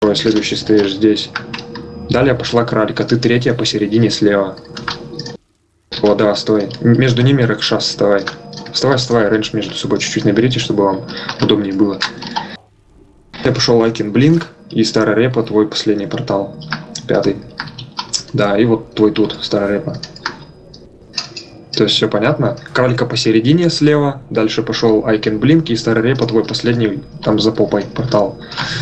Следующий стоишь здесь. Далее пошла кралька, ты третья посередине слева. Вот, да, стой. Между ними Рекшас, вставай. Вставай, рейндж между собой чуть-чуть наберите, чтобы вам удобнее было. Я пошел Айкин Блинк и Старая Репа, твой последний портал. 5-й. Да, и вот твой тут, Старая Репа. То есть все понятно? Кралька посередине слева, дальше пошел Айкин Блинк и Старая Репа, твой последний, там за попой портал.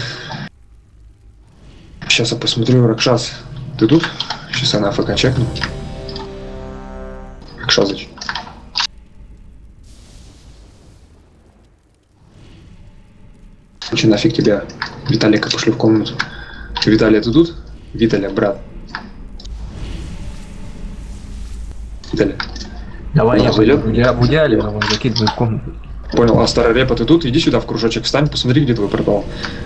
Сейчас я посмотрю, Ракшас, ты тут? Сейчас я на АФК чекну. Ракшазыч. Че нафиг тебя? Виталика пошли в комнату. Виталий, ты тут? Виталий, брат. Виталий. Давай, я в идеале могу закидывать в комнату. Понял, а Старая Репа, ты тут? Иди сюда в кружочек встань, посмотри, где твой портал.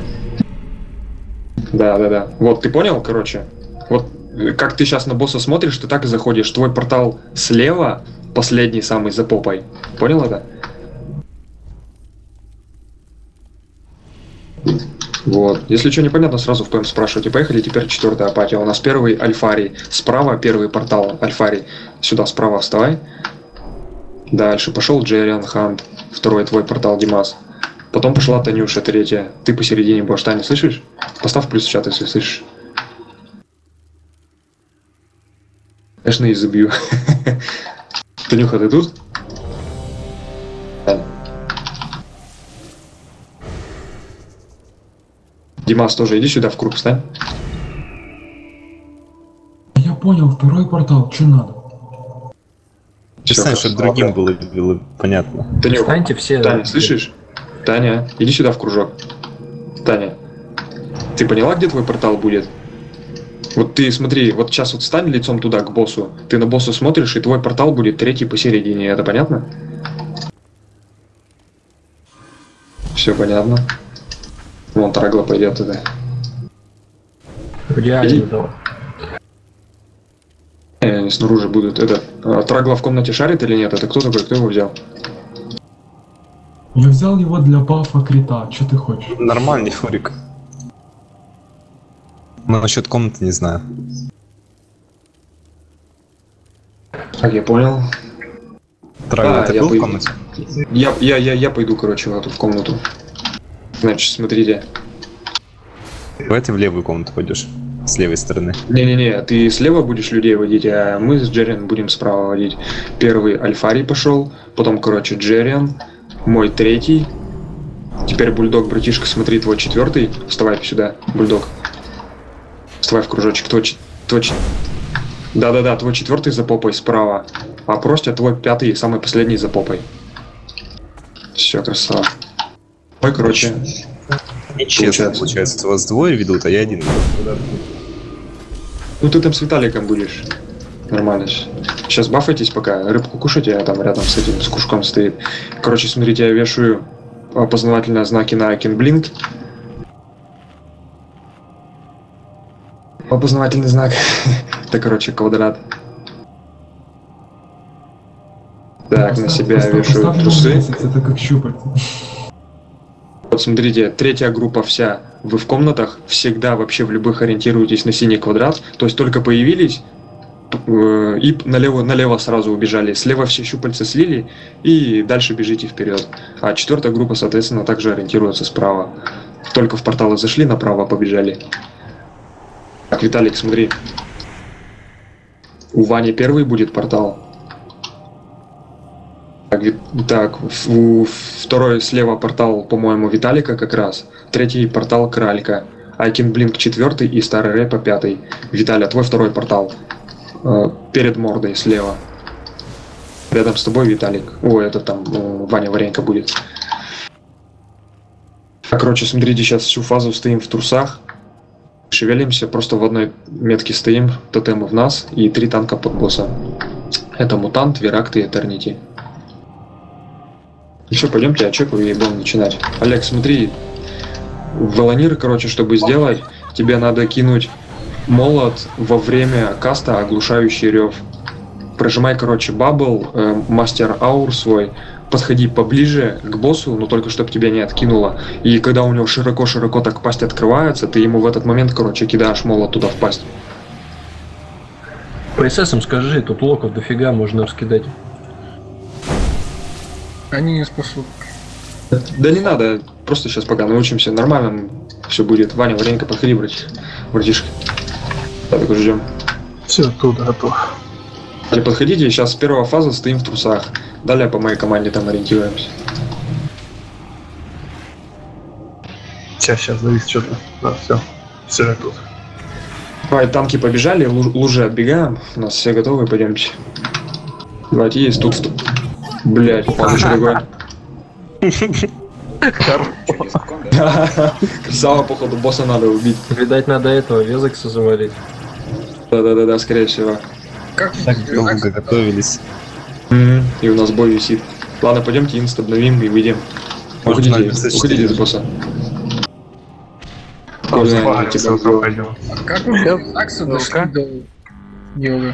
Да. Вот, ты понял, короче? Вот, как ты сейчас на босса смотришь, ты так и заходишь. Твой портал слева, последний самый за попой. Понял это? Вот. Если что непонятно, сразу в ПМ спрашивайте. Поехали, теперь 4-я апатия. У нас первый Альфарий. Справа первый портал Альфарий. Сюда справа вставай. Дальше пошел Джериан Хант. Второй твой портал Димас. Потом пошла Танюша, 3-я. Ты посередине будешь, Таня, слышишь? Поставь плюс в чат, если слышишь. Конечно, и забью. Танюха, ты тут? Димас тоже, иди сюда в круг, встань. Я понял, второй портал, что надо? Представь, чтобы другим было понятно. Танюха, Встаньте все. Таня, слышишь? Таня, иди сюда в кружок. Таня, ты поняла, где твой портал будет? Вот ты смотри, вот сейчас вот встань лицом туда, к боссу. Ты на босса смотришь, и твой портал будет 3-й посередине. Это понятно? Все понятно. Вон Трагла пойдет это. В идеале, да. Они снаружи будут. Это Трагла в комнате шарит или нет? Это кто такой? Кто его взял? Я взял его для бафа крита, что ты хочешь? Нормальный фурик. Но насчет комнаты не знаю. Так, я понял. Трагла, ты я был в пойду. комнате? Я пойду, короче, в эту комнату. Значит, смотрите. Давай ты в левую комнату пойдешь. С левой стороны. Не-не-не, ты слева будешь людей водить, а мы с Джерриан будем справа водить. Первый Альфарий пошел, потом, короче, Джерриан, мой 3-й. Теперь Бульдог, братишка, смотри, твой 4-й. Вставай сюда, Бульдог. Вставай в кружочек. Да-да-да, твой 4-й за попой справа. А Простя твой 5-й, самый последний за попой. Все, красава. Ой, короче. Нечестно получается, вас двое ведут, а я один. Ну ты там с Виталиком будешь. Нормально. Сейчас бафайтесь пока. Рыбку кушайте, а там рядом с этим, с кушком стоит. Короче, смотрите, я вешаю опознавательные знаки на Айкин Блинк. Опознавательный знак. Это, короче, квадрат. Так, на себя вешаю трусы. Это как щупать. Вот смотрите, 3-я группа вся, вы в комнатах всегда вообще в любых ориентируетесь на синий квадрат, то есть только появились и налево сразу убежали, слева все щупальца слили и дальше бежите вперед. А 4-я группа, соответственно, также ориентируется справа. Только в порталы зашли, направо побежали. Так, Виталик, смотри. У Вани 1-й будет портал. Так, второй слева портал, по-моему, Виталика как раз. 3-й портал Кралька. Айкин Блинк 4-й и Старая Репа 5-й. Виталя, твой 2-й портал. Перед мордой слева. Рядом с тобой Виталик. Ой, это там Ваня Варенька будет. Так, короче, смотрите, сейчас всю фазу стоим в трусах. Шевелимся, просто в одной метке стоим. Тотемы в нас и 3 танка под босса. Это Мутант, Веракт и Этернити. Еще пойдемте, я чекаю и будем начинать. Олег, смотри, Волонир, короче, чтобы сделать, тебе надо кинуть молот во время каста оглушающий рев. Прожимай, короче, бабл, мастер аур свой, подходи поближе к боссу, но только чтобы тебя не откинуло. И когда у него широко-широко так пасть открывается, ты ему в этот момент, короче, кидаешь молот туда в пасть. По ССам скажи, тут локов дофига можно раскидать. Они не способны. Да не надо, просто сейчас пока научимся, нормально все будет. Ваня, варенька, подходи, братишка. Так, ждем. Все, тут готов. Подходите, сейчас с первого фазы стоим в трусах. Далее по моей команде там ориентируемся. Сейчас, завис что-то. Да, все, я тут. Давай, танки побежали, лужи отбегаем. У нас все готовы, пойдемте. Давайте, есть тут. Блять, упал еще другой. Красава, походу, босса надо убить. Видать, надо этого Везекса завалить. Да, скорее всего. Как Так долго готовились. И у нас бой висит. Ладно, пойдемте инст обновим и выйдем. Может, Уходите с босса. Как мы Акса дошли до Диога?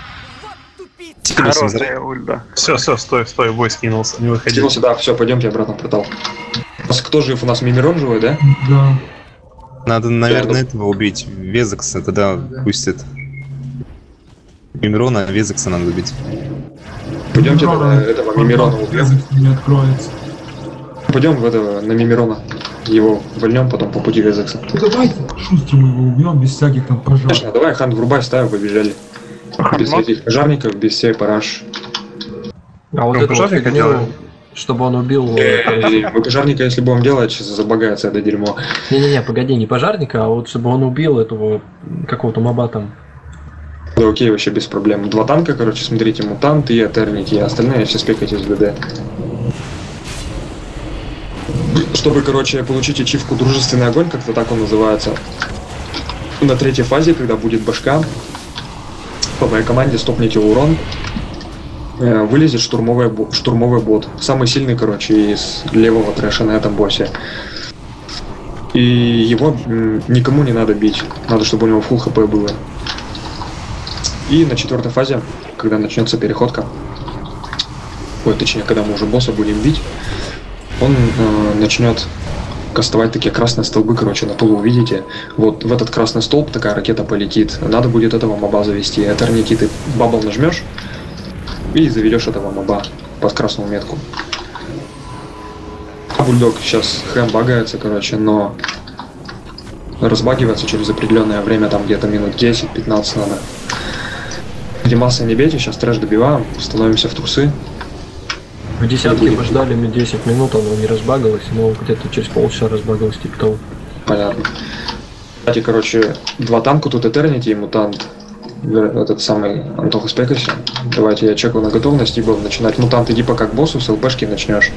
Хорошая ульда. Все, стой, бой скинулся, не выходи. Скинулся, да, все, пойдемте обратно в портал. У нас кто жив? У нас Мимирон живой, да? Да. Надо, наверное, этого убить. Везекса, тогда пустит. Мимирона, а Везекса надо убить. Пойдемте этого Мимирона убьем. Не откроется. Пойдем в этого, на Мимирона. Его вольнем потом по пути Везекса. Ну давайте шустрым его убьем без всяких там пожаров. Конечно, давай, Хан, врубай, ставим, побежали. Без всяких пожарников, без всей параш. А вот это вот фигню, чтобы он убил... Мы пожарника, если будем делать, сейчас забагается это дерьмо. Не-не-не, погоди, не пожарника, а вот чтобы он убил этого какого-то моба там. Да окей, вообще без проблем. 2 танка, короче, смотрите, мутант и этернити, а остальные все спекайте с ГД. Чтобы, короче, получить ачивку «Дружественный огонь», как-то так он называется, на 3-й фазе, когда будет башка, по моей команде стопните урон, вылезет штурмовый бот. Самый сильный, короче, из левого трэша на этом боссе. И его никому не надо бить. Надо, чтобы у него фулл хп было. И на 4-й фазе, когда начнется переходка, точнее, когда мы уже босса будем бить, он начнет кастовать такие красные столбы, короче, на полу увидите. Вот в этот красный столб такая ракета полетит. Надо будет этого моба завести. Этернити ты бабл нажмешь и заведешь этого моба под красную метку. Бульдог сейчас хэм багается, короче, но разбагивается через определенное время, там где-то минут 10-15 надо. Димаса не бейте, сейчас трэш добиваем, становимся в трусы. В десятке мы ждали 10 минут, оно не разбагалось, но где-то через полчаса разбагалось, типа того. Понятно. Кстати, короче, 2 танка, тут Этернити и Мутант. Этот самый Антоха спекайся. Давайте я чекаю на готовность и будем начинать. Мутант, иди пока к боссу, с ЛПшки начнешь.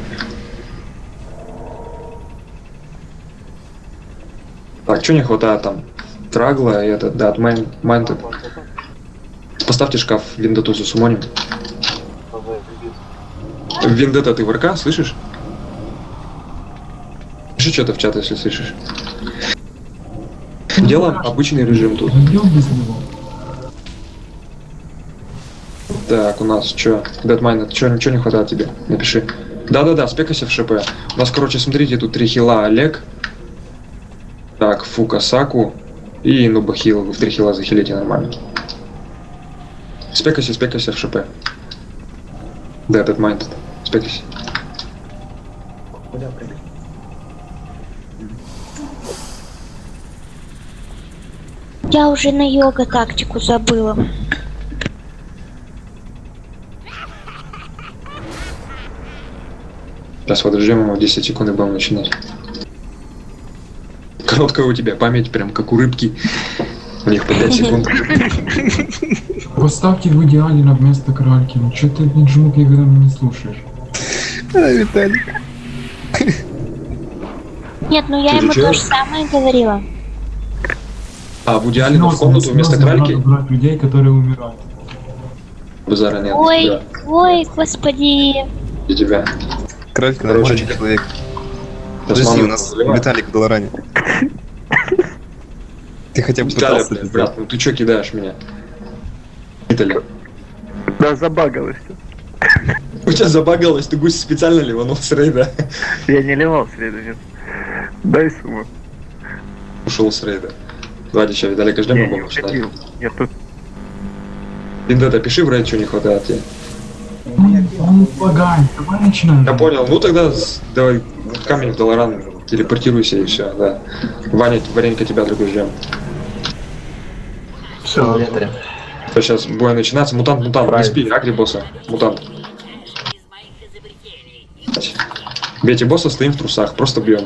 Так, что не хватает там? Трагла и этот, да, Майнтед. Поставьте шкаф, Виндету засумоним. Виндета, ты в РК, слышишь? Пиши что-то в чат, если слышишь. Делаем обычный режим тут. Пойдем без него. Так, у нас что? Deadmine, ничего не хватает тебе? Напиши. Да-да-да, спекайся в ШП. У нас, короче, смотрите, тут 3 хила Олег. Так, Фука, Саку и Нубахил. Вы в 3 хила захилите нормально. Спекайся в ШП. Да, Deadmine. Спекайся. Я уже на йога тактику забыла. Сейчас подождем, ему 10 секунд и будем начинать. Короткая у тебя память, прям как у рыбки. У них по 5 секунд. Поставьте в идеале на место кральки. Ну что ты, жмук, когда меня не слушаешь? Виталик. Нет, ну я ему то же самое говорила. А в идеале в комнату вместо кральки? Надо брать людей, которые умирают. Базара нет. Ой, Да. ой, господи. Для тебя. Кралька Короче, нормальный человек. Подожди, у нас Виталик в Долоране. Ты хотя бы Виталя, пытался это брат, ну ты чё кидаешь меня? Виталя. Да, забагалось. У тебя забагалось, ты гусь специально ливанул с рейда. Я не ливал в следующий. Дай сумму. Ушел с рейда. Давайте еще Виталика ждем, Я мы не будем ждать. уходил. Я тут. Виндета, пиши в рейд, что не хватает тебе. Он лагает, давай начинаем. Я понял, ну тогда давай в камень в Долоран телепортируйся и все, да. Ваня, Варенька, тебя другой ждем. Все, Сейчас бой начинается. Мутант, не спи, агри босса. Мутант. Бейте босса, стоим в трусах, просто бьем.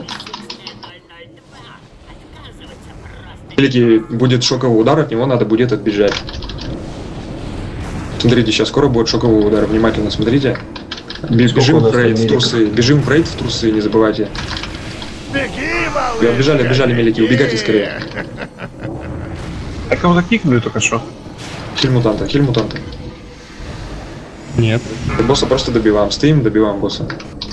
Великий будет шоковый удар, от него надо будет отбежать. Смотрите, сейчас скоро будет шоковый удар, внимательно смотрите. Бежим в рейд в трусы, бежим в рейд в трусы, не забывайте. Бежали, мелики, убегайте скорее. А кого-то кикнули только что? Хиль мутанта. Нет. Босса просто добиваем, стоим, добиваем босса.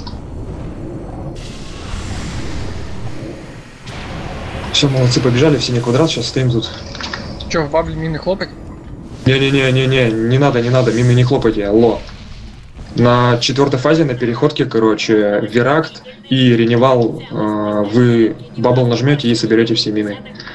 Все, молодцы, побежали в синий квадрат, сейчас стоим тут. Че, в бабле мины хлопать? Не надо, мины не хлопайте, алло. На 4-й фазе, на переходке, короче, Веракт и Реневал, вы бабл нажмете и соберете все мины.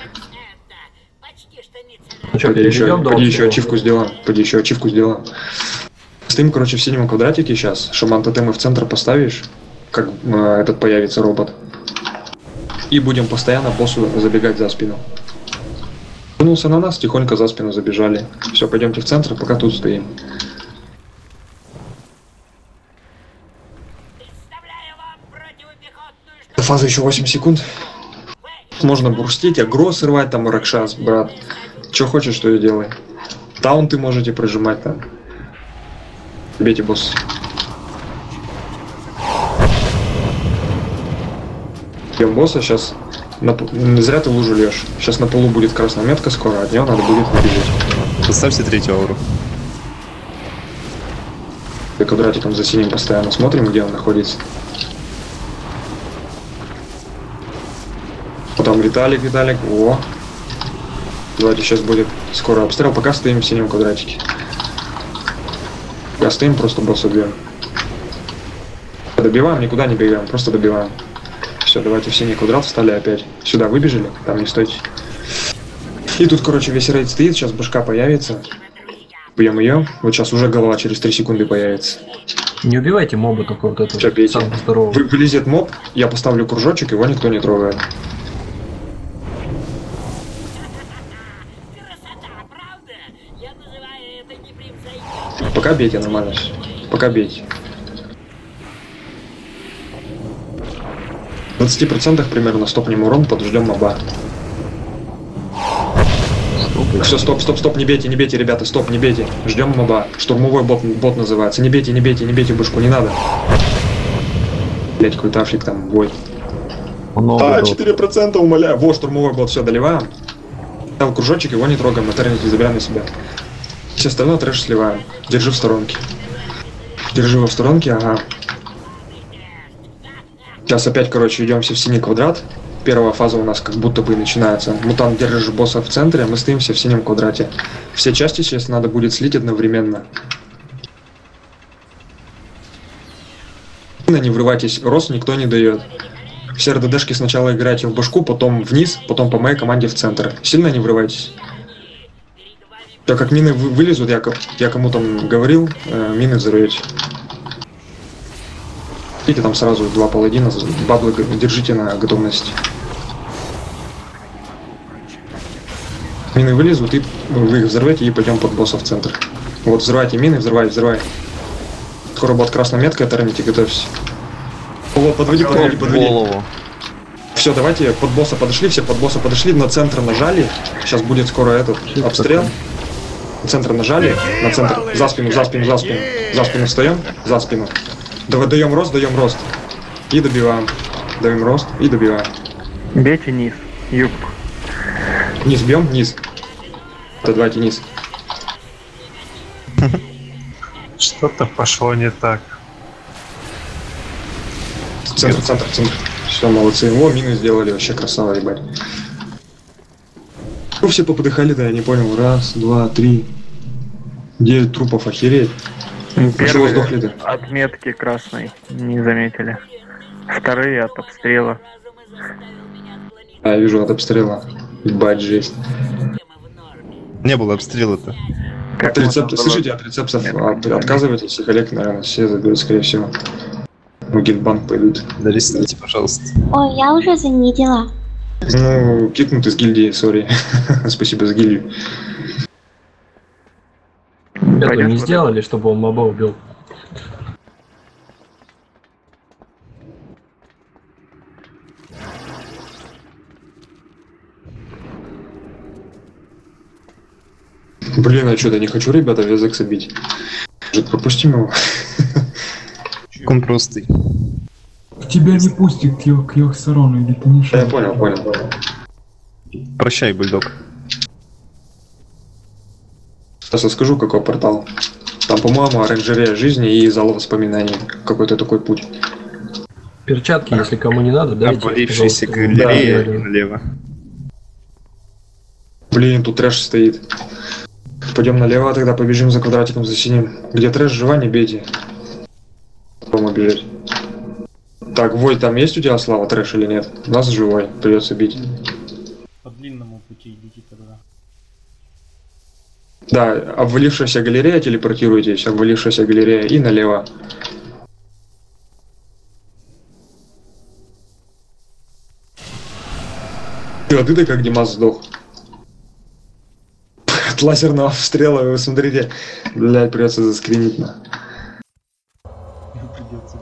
Поди еще ачивку сделаем. Стоим, короче, в синем квадратике сейчас. Шаман тотемы в центр поставишь, как этот появится робот. И будем постоянно боссу забегать за спину. Вернулся на нас, тихонько за спину забежали. Все, пойдемте в центр, пока тут стоим. До фазы еще 8 секунд. Можно бурстить, агро срывать, там Ракшас, брат. Че хочешь, то и делай. Таунты можете прожимать там. Бейте босс. Бьем босса, сейчас. Зря ты лужу лешь. Сейчас на полу будет красная метка скоро, от нее надо будет выбежать. Поставьте третью ауру. И квадратиком за синим постоянно смотрим, где он находится. Потом Виталик. О. Давайте сейчас будет скоро обстрел, пока стоим в синем квадратике. Пока стоим, просто босса бьем. Добиваем, никуда не бегаем, просто добиваем. Все, давайте в синий квадрат встали опять. Сюда выбежали, там не стойте. И тут, короче, весь рейд стоит, сейчас башка появится. Бьем ее. Вот сейчас уже голова через 3 секунды появится. Не убивайте моба только вот этого. Все, бейте. Вылезет моб, я поставлю кружочек, его никто не трогает. Пока бейте нормально. Пока бейте. В 20% примерно стопнем урон, подождем моба. Все, стоп, не бейте, ребята, стоп, не бейте. Ждем моба. Штурмовой бот называется. Не бейте башку, не надо. Блять, какой-то африк там, бой. 4% умоляю. Во, штурмовой бот, все, доливаем. Дал кружочек, его не трогаем, матерники забираем на себя. Все остальное трэш сливаем. Держи в сторонке. Держи его в сторонке, ага. Сейчас опять, короче, идемся в синий квадрат. Первая фаза у нас как будто бы начинается. Мутант держишь босса в центре, а мы стоим все в синем квадрате. Все части сейчас надо будет слить одновременно. Не врывайтесь, рост никто не дает. Все РДДшки сначала играйте в башку, потом вниз, потом по моей команде в центр. Сильно не врывайтесь. Так как мины вылезут, я кому там говорил, мины взорвете. Видите, там сразу 2 паладина, баблы держите на готовности. Мины вылезут, и вы их взорвете и пойдем под босса в центр. Вот, взрывайте мины, взрывай. Скоро будет красная метка, торните, готовьтесь. Вот, подводи. Все, давайте под босса подошли, все под босса подошли, на центр нажали. Сейчас будет скоро этот обстрел. На центр нажали, на центр, за спину. За спину встаем, за спину. Даем рост. И добиваем. Даем рост и добиваем. Бейте низ, юбку. Низ бьем, низ. Давайте низ. Что-то пошло не так. Центр. Все, молодцы. О, мины сделали, вообще красава, ебать. Ну, все поподыхали, да, я не понял. 1, 2, 3. 9 трупов, охереть. Чего сдохли ты? От метки красной не заметили. Вторые от обстрела. А, я вижу от обстрела. Ебать, жесть. Не было обстрела-то. От рецепта, слышите, от рецептов отказывайтесь, их Олег, наверное, все заберут, скорее всего. В гильдбанк пойдут. Да рисуйте, пожалуйста. Ой, я уже заметила. Ну, кикнут из гильдии, сори. Спасибо за гильдию. Это не сделали, чтобы он моба убил. Блин, а что-то не хочу, ребята, вязекса бить. Может, пропустим его? Он простый. К тебя не пустит к Йохсарону, или ты не Я шел? понял. Прощай, бульдог. Сейчас расскажу, какой портал. Там, по-моему, оранжерея жизни и зал воспоминаний. Какой-то такой путь. Перчатки, если кому не надо, дайте. Обвалившаяся пожалуйста. галерея Да, налево. Блин, тут трэш стоит. Пойдем налево, тогда побежим за квадратиком, за синим. Где трэш, жива, не бейте. Потом бежать. Так, Вой, там есть у тебя слава трэш или нет? У нас живой, придется бить. По длинному пути идите тогда. Да, обвалившаяся галерея, телепортируйтесь, обвалившаяся галерея и налево. А ты-то как Димас сдох? От лазерного обстрела, вы смотрите, блядь, придется заскринить на. Придется.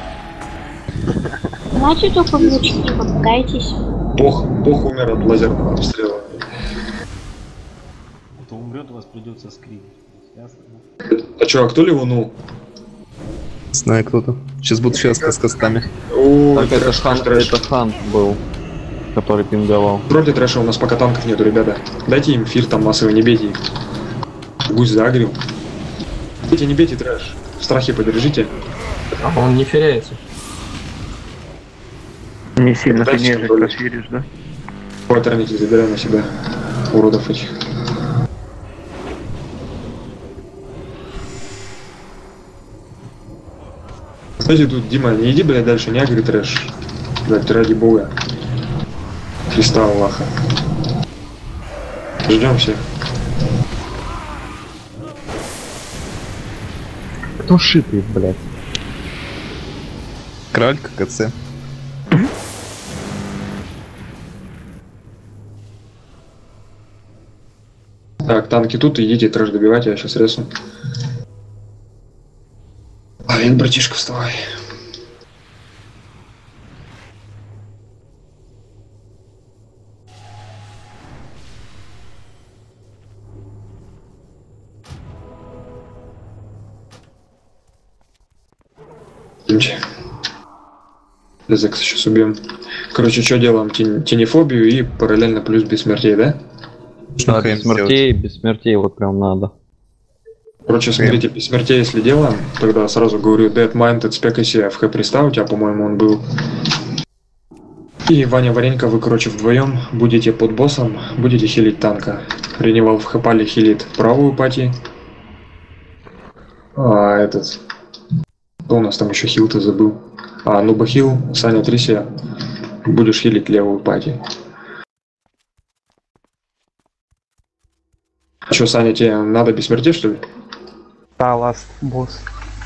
Значит, только в лучники попугайтесь. Бог умер от лазерного обстрела. Кто умрет, у вас придется скрипт. Ясно? А чё, а кто ливанул? Знаю кто-то. Сейчас будут счастливы с костами. О, Так это трэш, Хан, трэш. это Хан был, который пинговал. Вроде трэша, у нас пока танков нету, ребята. Дайте им фир там массовый, не бейте их. Гусь загрел. Не бейте трэш. В страхе подержите. А он не феряется. Не сильно ты Дальше нежик контроль. расширишь, да? Патерники забираем на себя. Уродов этих. Кстати, тут, Дима, не иди, блядь, дальше, не агри трэш. Блядь, ради бога. Христа Аллаха. Ждем всех. Кто шипит, блядь? Кралька, КЦ. Так, танки тут, идите трэш добивать, я сейчас ресну. Блин, братишка, вставай. Идемте. Лезекс сейчас убьем. Короче, что делаем? Тенефобию и параллельно плюс бессмертие, да? Да, без смертей вот прям надо. Короче, смотрите, бессмертие если делаем, тогда сразу говорю, Dead Minded спекайся в хэприста, у тебя, по-моему, он был. И Ваня, Варенька, вы, короче, вдвоем будете под боссом, будете хилить танка. Реневал в хэпале хилит правую пати. А этот... Кто у нас там еще хил-то забыл? А, Нуба хил, Саня Трися, будешь хилить левую пати. Че, Саня, тебе надо бессмертие, что ли? Да, ласт босс.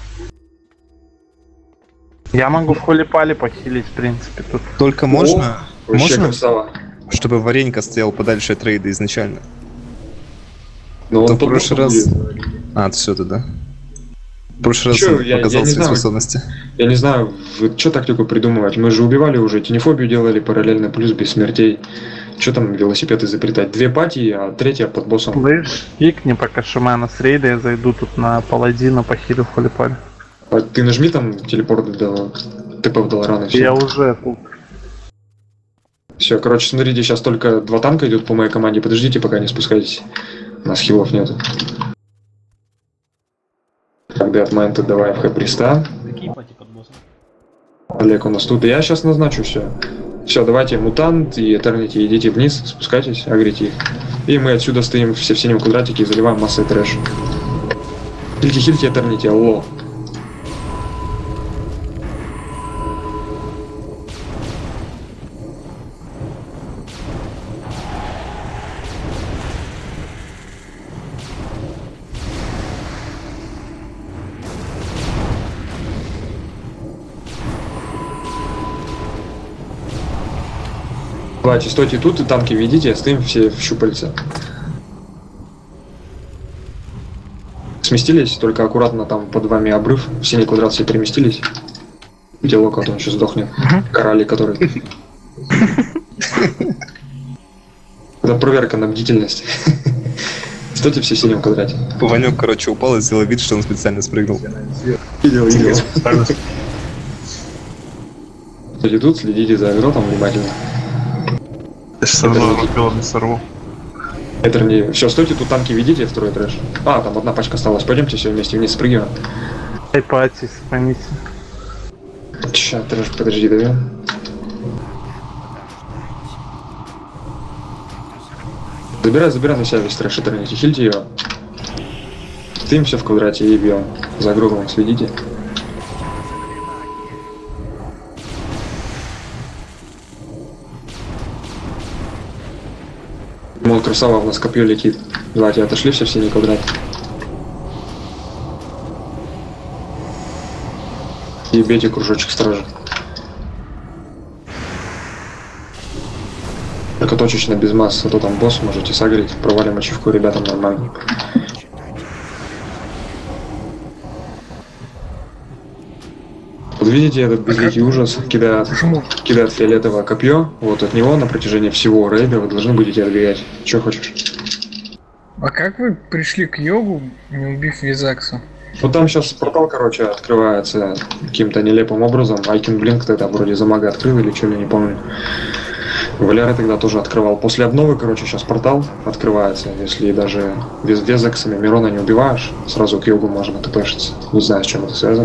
Я могу в холипале похилить, в принципе, тут. Только можно? Вообще Можно? красава. Чтобы Варенька стоял подальше от рейда изначально. Но То он в прошлый раз... будет. А, все тогда. В прошлый раз Чё, он я показал не свои знаю. способности. Я не знаю, вы что тактику придумывать? Мы же убивали уже, тенефобию делали параллельно, плюс без смертей. Что там велосипед изобретать? Две пати, а третья под боссом. Слышь, пикни, пока Шимана с рейда, я зайду тут на паладина, похилю в холипале. А ты нажми там телепорт до ТП в Долоран и все. Я уже тут. Все, короче, смотрите, сейчас только 2 танка идут по моей команде. Подождите, пока не спускайтесь. У нас хилов нету. Так, Dead Minded давай в хэприста. Какие пати под боссом? Олег у нас тут. Я сейчас назначу все. Все, давайте, мутант и Этернити, идите вниз, спускайтесь, агрите их. И мы отсюда стоим все в синем квадратике и заливаем массой трэш. Хильте, этерните, алло. Давайте, стойте тут и танки ведите, стоим все в щупальце. Сместились, только аккуратно там под вами обрыв. В синий квадрат все переместились. Где локот, он сейчас сдохнет. Коралли, который... Это проверка на бдительность. Стойте все в синем квадрате. Ванек, короче, упал и сделал вид, что он специально спрыгнул. Видел. Стойте тут, следите за агротом внимательно. Я сейчас одного пилот не сорву. Это не... Все, стойте, тут танки ведите, второй трэш. А, там одна пачка осталась. Пойдемте все вместе вниз спрыгиваем. Айпати, сохраните. Ща, трэш, подожди, давай. Забирай на себя весь трэш, интернете, хильте его. Стоим все в квадрате и бьем. За гробом следите. Мол, красава, у нас копье летит. Давайте, отошли все в синий квадрат. И бейте кружочек стражи. Только точечно без масс, а то там босс можете сагрить. Провалим ачивку ребятам нормально. Вот видите, этот безликий ужас кидает фиолетовое копье. Вот от него на протяжении всего рейда вы должны будете отбегать. Че хочешь? А как вы пришли к йогу, не убив Визаксу? Ну там сейчас портал, короче, открывается каким-то нелепым образом. Айкен Блинк это вроде за мага открыл или что ли, не помню. Валера тогда тоже открывал. После обновы, короче, сейчас портал открывается. Если даже Визаксами Мирона не убиваешь, сразу к йогу можно тпшиться. Не знаю, с чем это связано.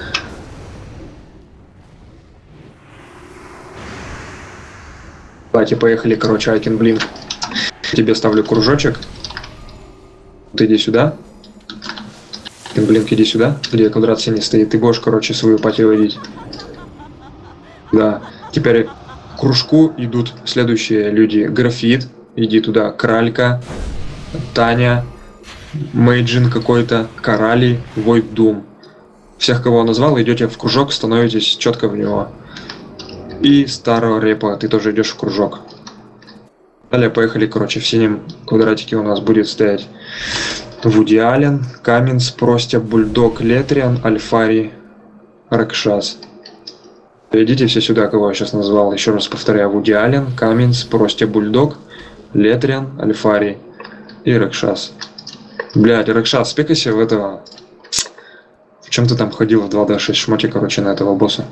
Давайте, поехали, короче, Айкен Блинк. Тебе ставлю кружочек. Ты иди сюда. Айкен Блинк, иди сюда, где квадрат синий стоит. Ты будешь, короче, свою пати водить. Да. Теперь к кружку идут следующие люди. Графит, иди туда. Кралька, Таня, Мейджин какой-то, Коралли, Войд Дум. Всех, кого я назвал, идете в кружок, становитесь четко в него. И старого репа, ты тоже идешь в кружок. Далее поехали, короче, в синем квадратике у нас будет стоять Вуди Аллен, Каменс, Простя, Бульдог, Летриан, Альфари, Ракшас. Идите все сюда, кого я сейчас назвал. Еще раз повторяю. Вуди Аллен, Каменс, Простя, Бульдог, Летриан, Альфари и Ракшас. Блядь, Ракшас, спекайся в этого... В чем ты там ходил в 2D6 шмоте, короче, на этого босса?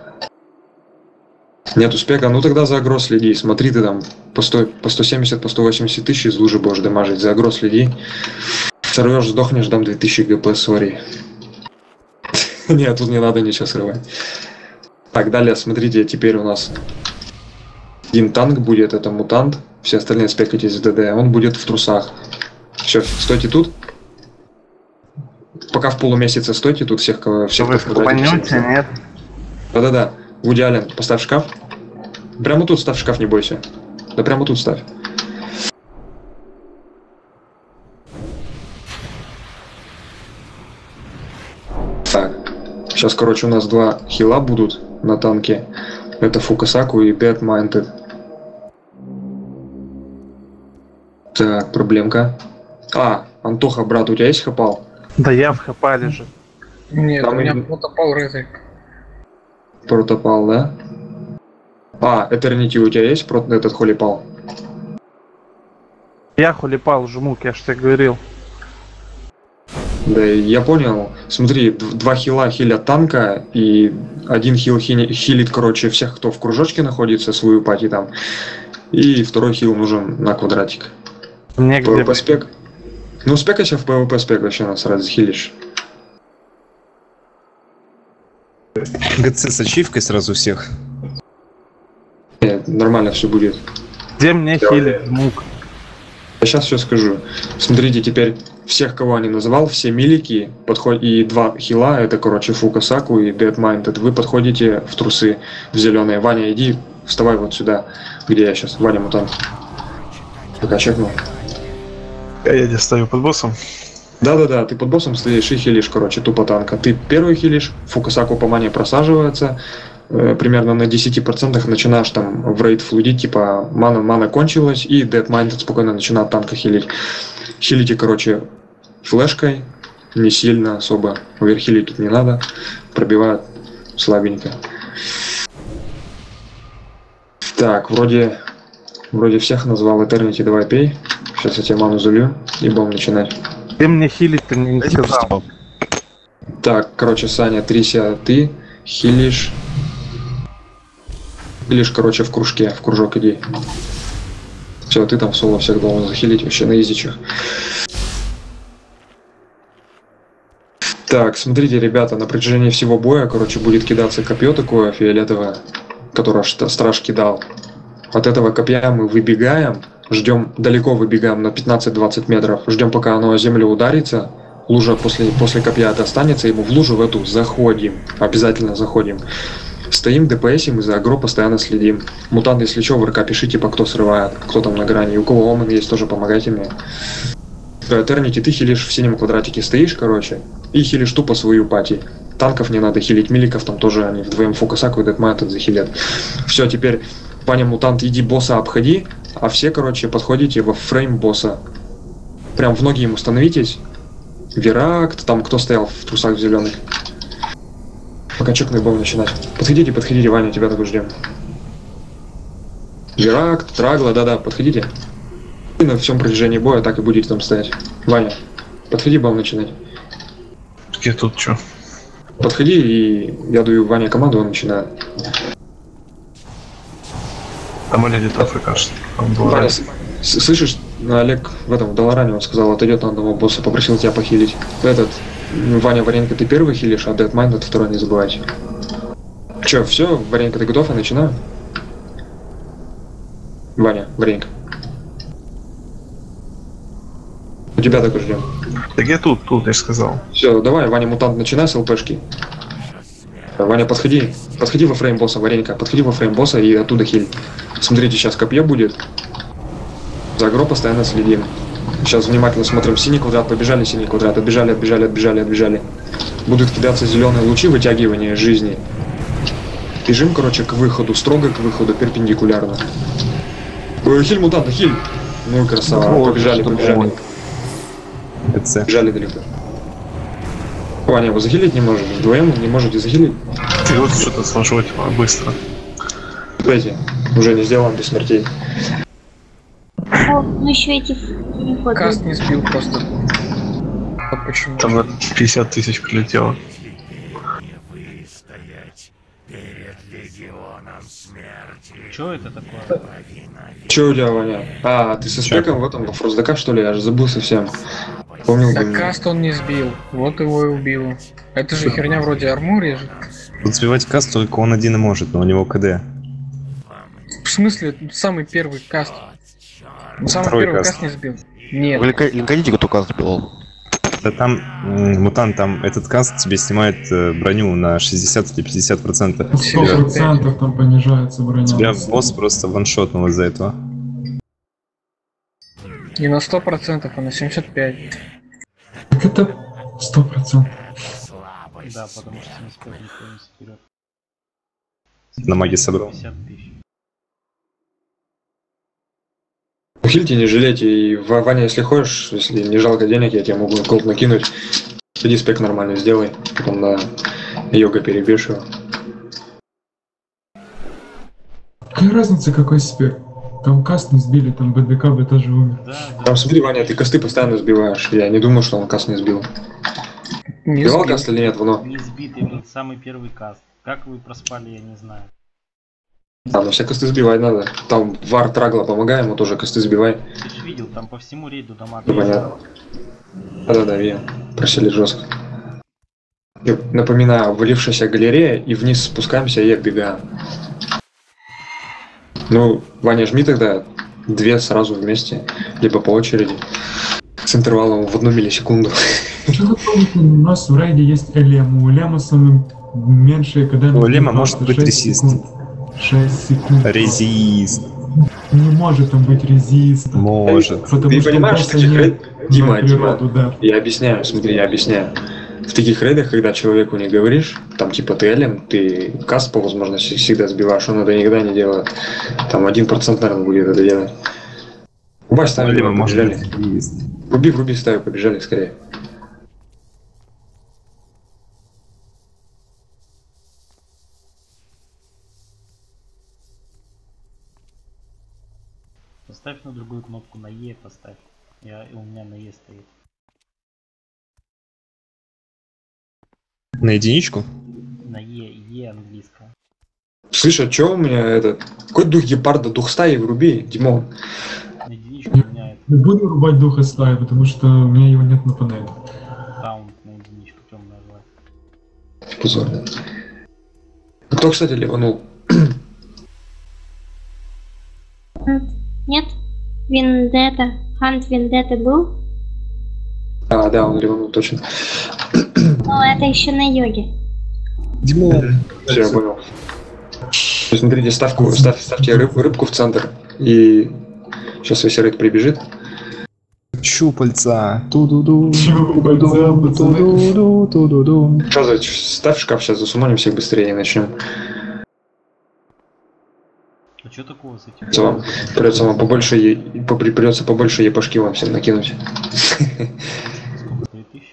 Нету спека, ну тогда за агро следи. Смотри, ты там по 170, по 180 тысяч из лужи будешь дамажить. За агро следи. Сорвешь, сдохнешь, дам 2000 гп, сори. Нет, тут не надо ничего срывать. Так, далее, смотрите, теперь у нас один танк будет, это мутант. Все остальные спекайтесь в ДД, он будет в трусах. Все, стойте тут. Пока в полумесяце стойте тут, всех, кого... Вы вспомнете, нет? Да-да-да. Вуди Аллен, поставь шкаф. Прямо тут ставь шкаф, не бойся. Да прямо тут ставь. Так. Сейчас, короче, у нас два хила будут на танке. Это Фукасаку и Bad Minded. Так, проблемка. А, Антоха, брат, у тебя есть хапал? Да я в хапале же. Нет, там у меня протопал рыцарь. Протопал, да? А, Этернити у тебя есть этот холипал? Я холипал, жмук, я ж тебе говорил. Да, я понял. Смотри, два хила хилят танка, и один хил хилит, короче, всех, кто в кружочке находится, свою пати там. И второй хил нужен на квадратик. Мне где PvP спек. Ну, спекайся в PvP спек, вообще нас сразу хилишь. ГЦ с ачивкой сразу всех. Нет, нормально все будет. Где мне хилит жмук? Я сейчас все скажу. Смотрите, теперь всех, кого я не назвал, все милики, и 2 хила, это, короче, Фукасаку и Dead Minded, вы подходите в трусы, в зеленые. Ваня, иди, вставай вот сюда, где я сейчас, Ваня мутант. Пока чекнул. Я здесь стою под боссом. Да-да-да, ты под боссом стоишь и хилишь, короче, тупо танка. Ты первый хилишь, Фукасаку по мане просаживается, примерно на 10% начинаешь там в рейд флудить, типа мана кончилась, и Dead Minded спокойно начинает танка хилить. Хилите, короче, флешкой, не сильно особо, оверхилить тут не надо, пробивают слабенько. Так, вроде всех назвал. Eternity, давай пей. Сейчас я тебе ману залью и будем начинать. Ты мне хилить-то не сказал. Так, короче, Саня, трися ты, хилишь, короче, в кружке, в кружок иди. Все, ты там в соло всех должен захилить вообще на изичах. Так, смотрите, ребята, на протяжении всего боя, короче, будет кидаться копье такое фиолетовое, которое страж кидал. От этого копья мы выбегаем, ждем, далеко выбегаем на 15-20 метров, ждем, пока оно о землю ударится, лужа после копья достанется, ему в лужу в эту заходим, обязательно заходим. Стоим, ДПСим и за агро постоянно следим. Мутант, если что, в РК пишите, по кто срывает, кто там на грани. У кого омен есть, тоже помогайте мне. Eternity, ты хилишь в синем квадратике, стоишь, короче, и хилишь тупо свою пати. Танков не надо хилить, миликов там тоже, они вдвоем Фукасаку и Dead Minded захилят. Все, теперь, Ваня, мутант, иди босса обходи, а все, короче, подходите во фрейм босса. Прям в ноги ему становитесь. Веракт, там кто стоял в трусах в зеленых. Пока чекный будем начинать. Подходите, Ваня, тебя такой ждем. Веракт, Трагла, да-да, подходите. И на всем протяжении боя так и будете там стоять. Ваня, подходи, будем начинать. Где тут что? Подходи, и я даю Ване команду, он начинает. Там Олег где-то АФК. Ваня, слышишь, Олег в Долоране, он сказал, отойдет на одного босса, попросил тебя похилить. Ваня, Варенька, ты первый хилишь, а Dead Minded второй, не забывайте. Че, все, Варенька, ты готов, я начинаю? Ваня, Варенька. У тебя такой ждем. Так я тут, я же сказал. Все, давай, Ваня, мутант, начинай с ЛПшки. Ваня, подходи во фрейм босса, Варенька, подходи во фрейм босса и оттуда хиль. Смотрите, сейчас копье будет. За агро постоянно следим. Сейчас внимательно смотрим. Синий квадрат, побежали, синий квадрат, отбежали. Будут кидаться зеленые лучи вытягивания жизни. Бежим, короче, к выходу, строго к выходу, перпендикулярно. Хиль мутанта, хиль! Ну и красава, побежали. Побежали далеко. Ваня, вы захилить не можете? Вдвоем не можете захилить? И вот что-то сложить быстро. Смотрите, уже не сделаем без смертей. О, ну еще эти... Каст не сбил просто. А почему? Там на 50 тысяч прилетело. Что это такое? Че у тебя, Ваня? А, ты со спеком в этом, во фроздака, что ли? Я же забыл совсем. Помнил, Так каст он не сбил, вот его и убило. Это же херня вроде армория же. Вот сбивать каст только он один и может, но у него КД. В смысле, самый первый каст? Самый Второй первый каст. каст не сбил. Нет. Вы линканите, кто каст сбил? Да там, мутант, там этот каст тебе снимает броню на 60 или 50%. 100% там понижается броня. Тебя босс просто ваншотнул из-за этого. Не на 100%, а на 75%. Так это 100%. Да, потому что не успел никто не вперед. На маге собрал. 50 тысяч. Хильте, не жалейте. И, Ваня, если хочешь, если не жалко денег, я тебе могу колд накинуть. Иди спек нормально сделай. Потом на йога перебьешь его. Какая разница, какой спек? Там каст не сбили, там БДК бы тоже умер. Там смотри, Ваня, ты касты постоянно сбиваешь. Я не думаю, что он каст не сбил. Не Сбивал сбил. каст или нет, Вано? Не сбитый, блин, самый первый каст. Как вы проспали, я не знаю. Да, но все касты сбивать надо. Там Вар Трагла помогай, ему тоже касты сбивай. Ты же видел, там по всему рейду дамаг. Понятно. Да-да-да, видим. Просили жестко. И напоминаю, обвалившаяся галерея, и вниз спускаемся и отбегаем. Ну, Ваня, жми тогда 2 сразу вместе, либо по очереди. С интервалом в 1 миллисекунду. Что вы помните, у нас в рейде есть Элема. У Элема самый меньший, когда... У Элема может быть резист. 6 секунд. Резист. Не может там быть резист. Может. Потому Ты что понимаешь, в таких рейдах... Дима, да. я объясняю, смотри, я объясняю. В таких рейдах, когда человеку не говоришь, там типа ты Элем, ты каст по возможности всегда сбиваешь, он это никогда не делает. Там 1%, наверное, будет это делать. Убавь ставили, побежали. Вруби ставь, побежали скорее. Поставь на другую кнопку, на Е поставь. У меня на Е стоит. На единичку? На Е английского. Слышь, а чё у меня это... Какой дух гепарда, дух стаи вруби, Димон. На единичку у меня это... Не буду рубать духа стаи, потому что у меня его нет на панели. Таунт на единичку темная зла. Позор, да. Кто, кстати, ливанул? Нет? Вендетта. Хант Вендетта был? А, да, он ливанул, точно. Но это еще на йоге. Димон. Все, я понял. Смотрите, ставьте рыбку в центр. И сейчас весь рейд прибежит. Щупальца. Ту-ду-ду. Что ставь шкаф, сейчас засуманим всех быстрее и начнем. А что такого с этим? Придется вам побольше епашки вам всем накинуть. Сколько, 3000?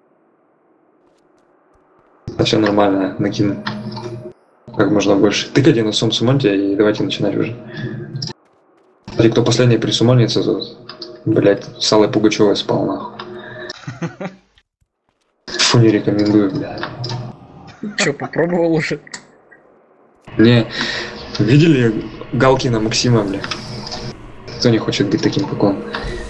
Да все нормально, накину. Как можно больше. Тыкайте на суммонте и давайте начинать уже. Кстати, кто последний присумонится, тот, блять, с Аллой Пугачевой спал нахуй. Фу, не рекомендую, бля. Че, попробовал уже? Не, видели Галкина Максима, бля? Кто не хочет быть таким, как он?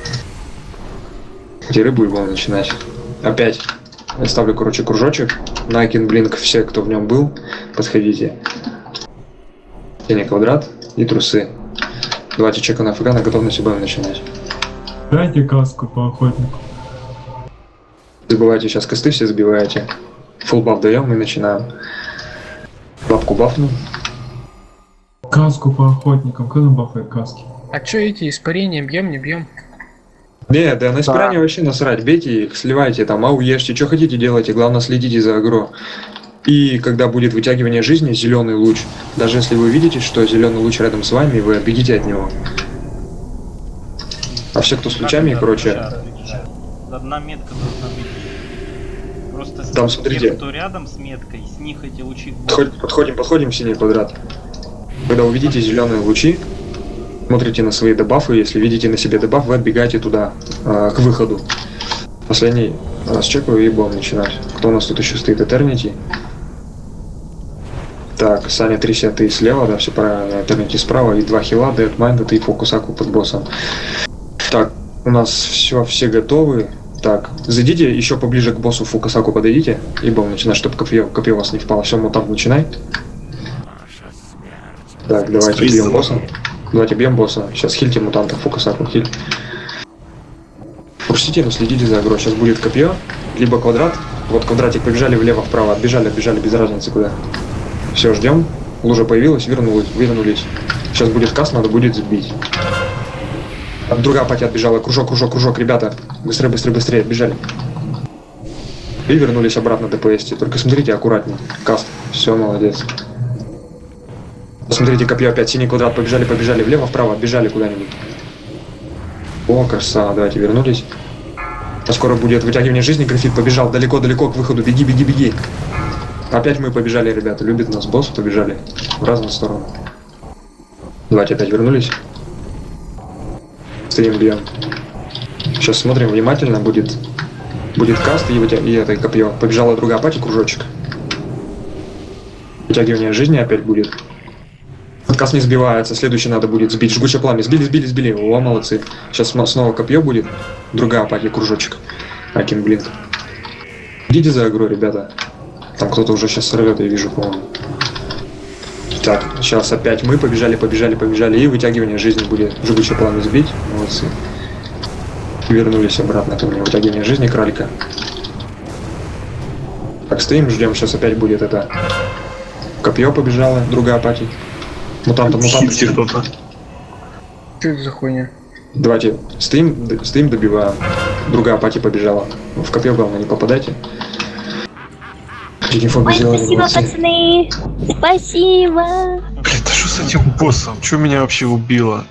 Где рыбу его начинать? Опять. Я ставлю, короче, кружочек. На Блинк все, кто в нем был, подходите. Тени квадрат и трусы. Давайте чека на ФК, на готовность будем начинать. Дайте каску по охотнику. Забывайте сейчас косты, все забиваете. Фулл баф даем и начинаем. Бабку бафну. Каску по охотникам, кто нам бафает каски? А чё эти испарения бьем, не бьем? Не, да на испарение вообще насрать. Бейте их, сливайте там, ешьте, что хотите делайте, главное следите за агро. И когда будет вытягивание жизни, зеленый луч, даже если вы видите, что зеленый луч рядом с вами, вы отбегите от него. А все, кто с лучами, короче... Одна метка должна быть. Просто там, смотрите. Кто рядом с меткой, с них эти лучи... Подходим в синий квадрат. Когда увидите зеленые лучи, смотрите на свои дебафы, если видите на себе дебаф, вы отбегаете туда, к выходу. Последний раз чекаю и будем начинать. Кто у нас тут еще стоит? Этернити. Так, Саня 3 ты слева, да, все правильно. Этернити справа и 2 хила, Дэдмайнд, и Фокусаку под боссом. Так, у нас все готовы. Так, зайдите еще поближе к боссу, Фокусаку подойдите, и будем начинать, чтобы копье у вас не впало. Все, мутант, начинай. Так, давайте бьем босса. Давайте бьем босса. Сейчас хильте мутанта, Фокусаку, хиль. Пустите, но следите за агро. Сейчас будет копье, либо квадрат. Вот квадратик, побежали влево-вправо, отбежали, без разницы куда. Все, ждем. Лужа появилась, вернулись. Сейчас будет каст, надо будет сбить. Другая пати отбежала. Кружок, ребята. Быстрее, отбежали. И вернулись обратно до ПСТ. Только смотрите аккуратнее. Каст. Все, молодец. Посмотрите, копье опять, синий квадрат, побежали, влево-вправо, отбежали куда-нибудь. О, красава, давайте вернулись. А скоро будет вытягивание жизни, графит побежал далеко к выходу, беги. Опять мы побежали, ребята, любит нас босс, побежали в разные стороны. Давайте опять вернулись. Стоим, бьем. Сейчас смотрим внимательно, будет каст и это копье. Побежала другая пати, кружочек. Вытягивание жизни опять будет. Каст не сбивается, следующий надо будет сбить. Жгучее пламя. Сбили. О, молодцы. Сейчас снова копье будет. Другая пати, кружочек. Блинк. Идите за агро, ребята. Там кто-то уже сейчас сорвет, я вижу, по-моему. Так, сейчас опять мы побежали. И вытягивание жизни будет. Жгучее пламя сбить. Молодцы. вернулись обратно ко мне в итоге не жизни кралика. Так, стоим, ждем, сейчас опять будет это. Копье побежало, другая апатия. Мутант. кто-то. Что это за хуйня? Давайте, стоим, добиваем. Другая апатия побежала. В копье, главное, не попадайте. Ой, спасибо, пацаны! Спасибо! Блин, да что с этим боссом? Что меня вообще убило?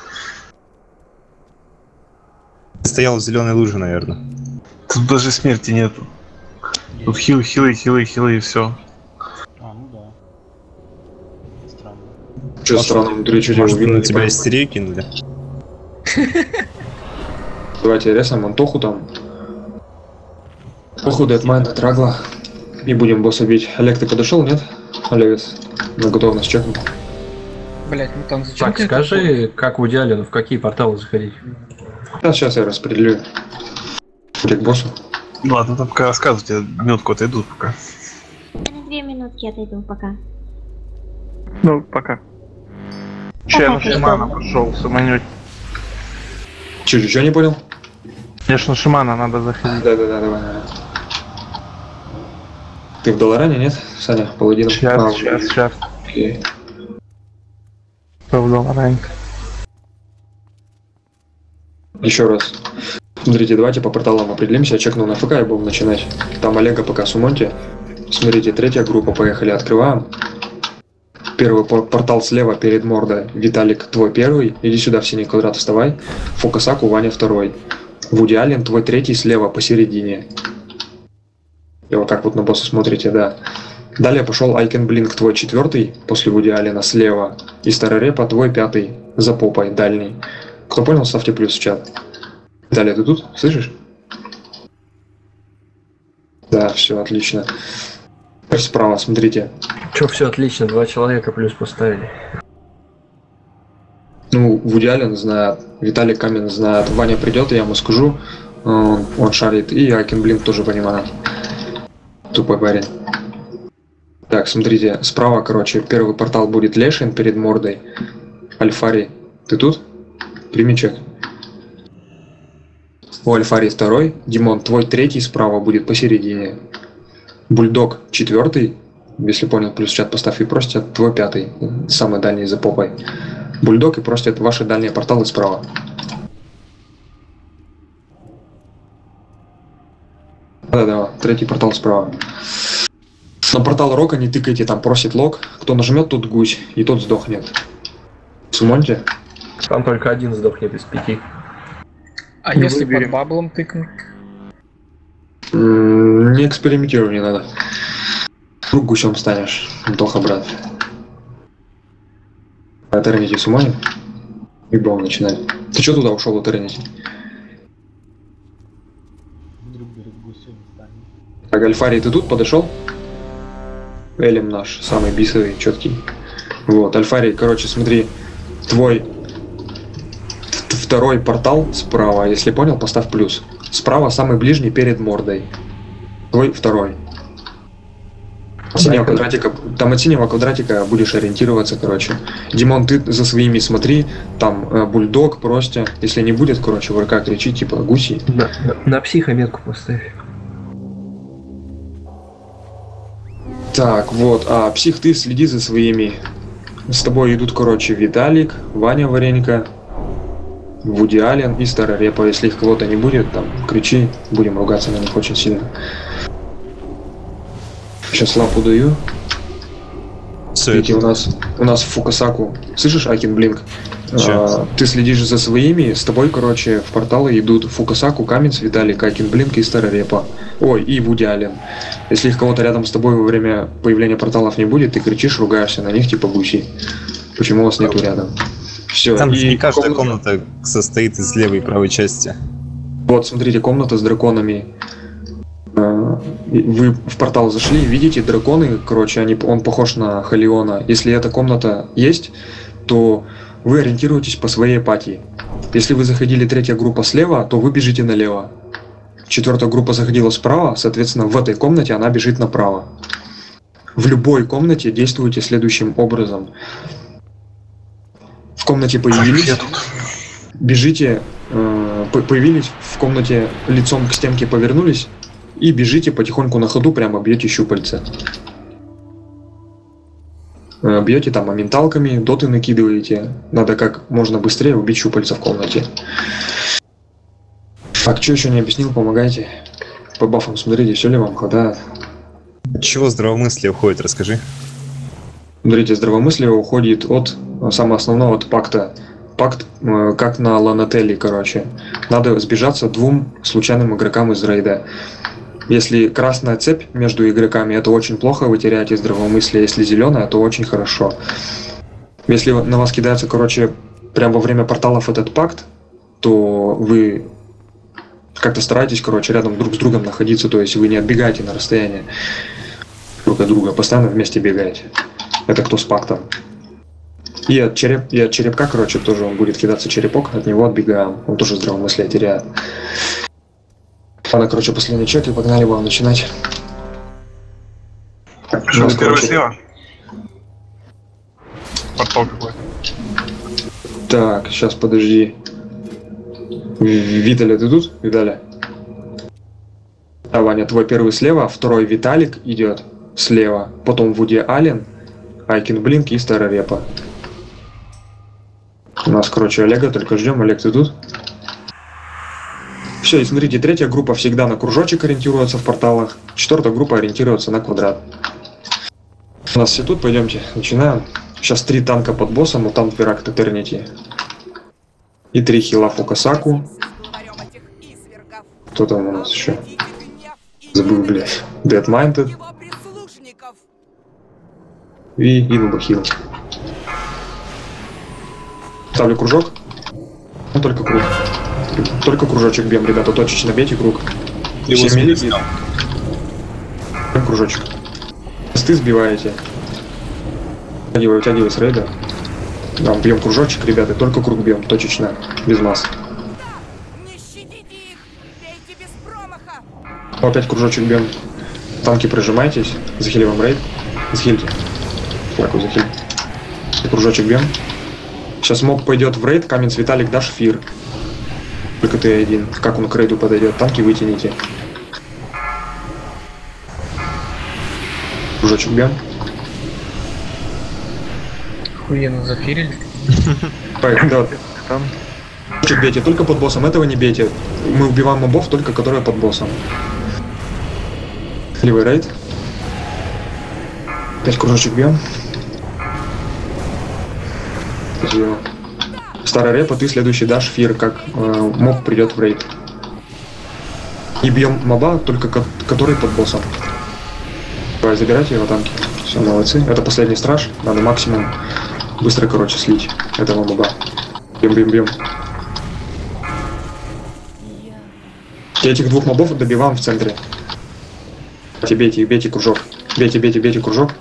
Ты стоял в зеленой луже, наверное. Тут даже смерти нету. Тут хилы и все. А, ну да. Странно. Че странно, внутри чуть Может, на тебя истерию кинули? Давайте ресом Антоху там. Походу от майна трагла. И будем босса бить. Олег, ты подошел, нет? Олегс, на готовность чекнул. Блять, мутант, зачем Так, ты скажи, как в идеале, в какие порталы заходить? Сейчас я распределю. Где к боссу? Ладно, там пока рассказывайте, минутку отойдут пока. Я на 2 минутки отойду пока. Ну, пока. Че, я на шамана пошел, сумануть. Чё, не понял? Мне ж на шамана надо заходить. Да, давай. Ты в Долоране, нет, Саня, паладином? Сейчас. Окей. Кто в Долоране? Еще раз. Смотрите, давайте по порталам определимся. Я чекнул на ФК и будем начинать. Там Олега пока сумоньте. Смотрите, третья группа, поехали, открываем. Первый портал слева перед мордой. Виталик, твой первый. Иди сюда в синий квадрат, вставай. Фокусаку, Ваня второй. Вуди Аллен, твой третий слева посередине. И вот так вот на босса смотрите, да. Далее пошел Айкен Блинк, твой четвертый, после Вуди Аллена слева. И Старорепа, твой пятый, за попой, дальний. Кто понял, ставьте плюс в чат. Далее, ты тут? Слышишь? Да, все, отлично. Теперь справа, смотрите. Че, все отлично, 2 человека плюс поставили. Ну, Вуди Аллен знает, Виталий Камин знает, Ваня придет, я ему скажу, он шарит, и Айкен Блинк тоже понимает. Тупой парень. Так, смотрите, справа, короче, первый портал будет Лешин перед мордой. Альфари, ты тут? Прими чек. У Альфари второй. Димон, твой третий справа будет посередине. Бульдог четвертый. Если понял, плюс чат поставь и простят. Твой пятый, самый дальний за попой. Бульдог и простят ваши дальние порталы справа. Да, третий портал справа. На портал Рока не тыкайте, там просит лог. Кто нажмет, тот гусь, и тот сдохнет. Сумоньте. Там только один сдохнет из 5. А ну, если под баблом тыкнуть? Не экспериментируй, не надо. Вдруг гусем станешь. Антоха, брат. Тернити сумоним? И будем начинать. Ты что туда ушел, Тернити? Так, Альфарий, ты тут подошел? Элем наш, самый бисовый, четкий. Вот, Альфарий, короче, смотри, твой второй портал справа, если понял, поставь плюс. Справа самый ближний перед мордой. Твой второй. Синего квадратика, там от синего квадратика будешь ориентироваться, короче. Димон, ты за своими смотри, там бульдог, простя. Если не будет, короче, в РК кричи, типа гуси. На психометку поставь. Так, вот, а псих, ты следи за своими. С тобой идут, короче, Виталик, Ваня Варенька, Вуди Аллен и Старорепа. Если их кого-то не будет, там, кричи, будем ругаться на них очень сильно. Сейчас лапу даю. Видите, у нас Фукасаку. Слышишь, Айкен Блинк? Ты следишь за своими, с тобой, короче, в порталы идут Фукасаку, Каменс, Виталик, Айкен Блинк и Старорепа. Ой, и Вуди Аллен. Если их кого-то рядом с тобой во время появления порталов не будет, ты кричишь, ругаешься на них, типа гуси. Почему вас нету рядом? Все. Там же не каждая комната состоит из левой и правой части. Вот, смотрите, комната с драконами. Вы в портал зашли, видите, драконы, короче, он похож на Халиона. Если эта комната есть, то вы ориентируетесь по своей апатии. Если вы заходили третья группа слева, то вы бежите налево. Четвертая группа заходила справа, соответственно, в этой комнате она бежит направо. В любой комнате действуйте следующим образом. В комнате появились, бежите появились в комнате, лицом к стенке повернулись и бежите потихоньку на ходу, прямо бьете щупальца. Бьете там моменталками, доты накидываете. Надо как можно быстрее убить щупальца в комнате. Так, что еще не объяснил, помогайте. По бафам смотрите, все ли вам хватает. От чего здравомыслие уходит, расскажи. Смотрите, здравомыслие уходит от самого основного, от пакта. Пакт, как на Ланателле, короче. Надо сбежаться двум случайным игрокам из рейда. Если красная цепь между игроками, это очень плохо, вы теряете здравомыслие. Если зеленая, то очень хорошо. Если на вас кидается, короче, прямо во время порталов этот пакт, то вы как-то стараетесь, короче, рядом друг с другом находиться, то есть вы не отбегаете на расстояние друг от друга, постоянно вместе бегаете. Это кто с пактом. И от черепка, короче, тоже он будет кидаться черепок, от него отбегаем. Он тоже здравомыслие теряет. Ладно, короче, последний чек и погнали вам начинать. Сейчас, короче, слева. Портал какой? Так, сейчас подожди. Виталя, ты тут? Виталя? А, Ваня, твой первый слева, второй Виталик идет слева, потом Вуди Аллен, Айкин Блинк и Старая Репа. У нас, короче, Олега, только ждем. Олег, ты тут? Все, и смотрите, третья группа всегда на кружочек ориентируется в порталах, четвертая группа ориентируется на квадрат. У нас все тут, пойдемте, начинаем. Сейчас 3 танка под боссом, мутант Верак Татернити. И 3 хила Фукасаку. Кто там у нас еще? Забыл, блядь. Dead Minded. И Нубахил. Ставлю кружок. Ну, только круг. Только кружочек бьем, ребята. Точечно бейте круг. Кружочек. Сты сбиваете. Вытягивай с рейда. Да, бьем кружочек, ребята. Только круг бьем. Точечно. Без масс. Опять кружочек бьем. Танки прижимайтесь. Захили вам рейд. Захильте. Флаку захиль. Кружочек бьем. Сейчас моб пойдет в рейд. Камень Виталик дашь фир. Только ты один. Как он к рейду подойдет? Танки вытяните. Кружочек бьем. Охуенно зафирили. Да. Кружочек бейте. Только под боссом. Этого не бейте. Мы убиваем мобов, только которые под боссом. Левый рейд. Опять кружочек бьем. Старая репа, ты следующий дашь фир, как моб придет в рейд. И бьем моба, только который под боссом. Давай, забирайте его танки. Все, молодцы. Это последний страж. Надо максимум быстро, короче, слить этого моба. Бьем. Этих двух мобов добиваем в центре. Бейте кружок. Бейте кружок.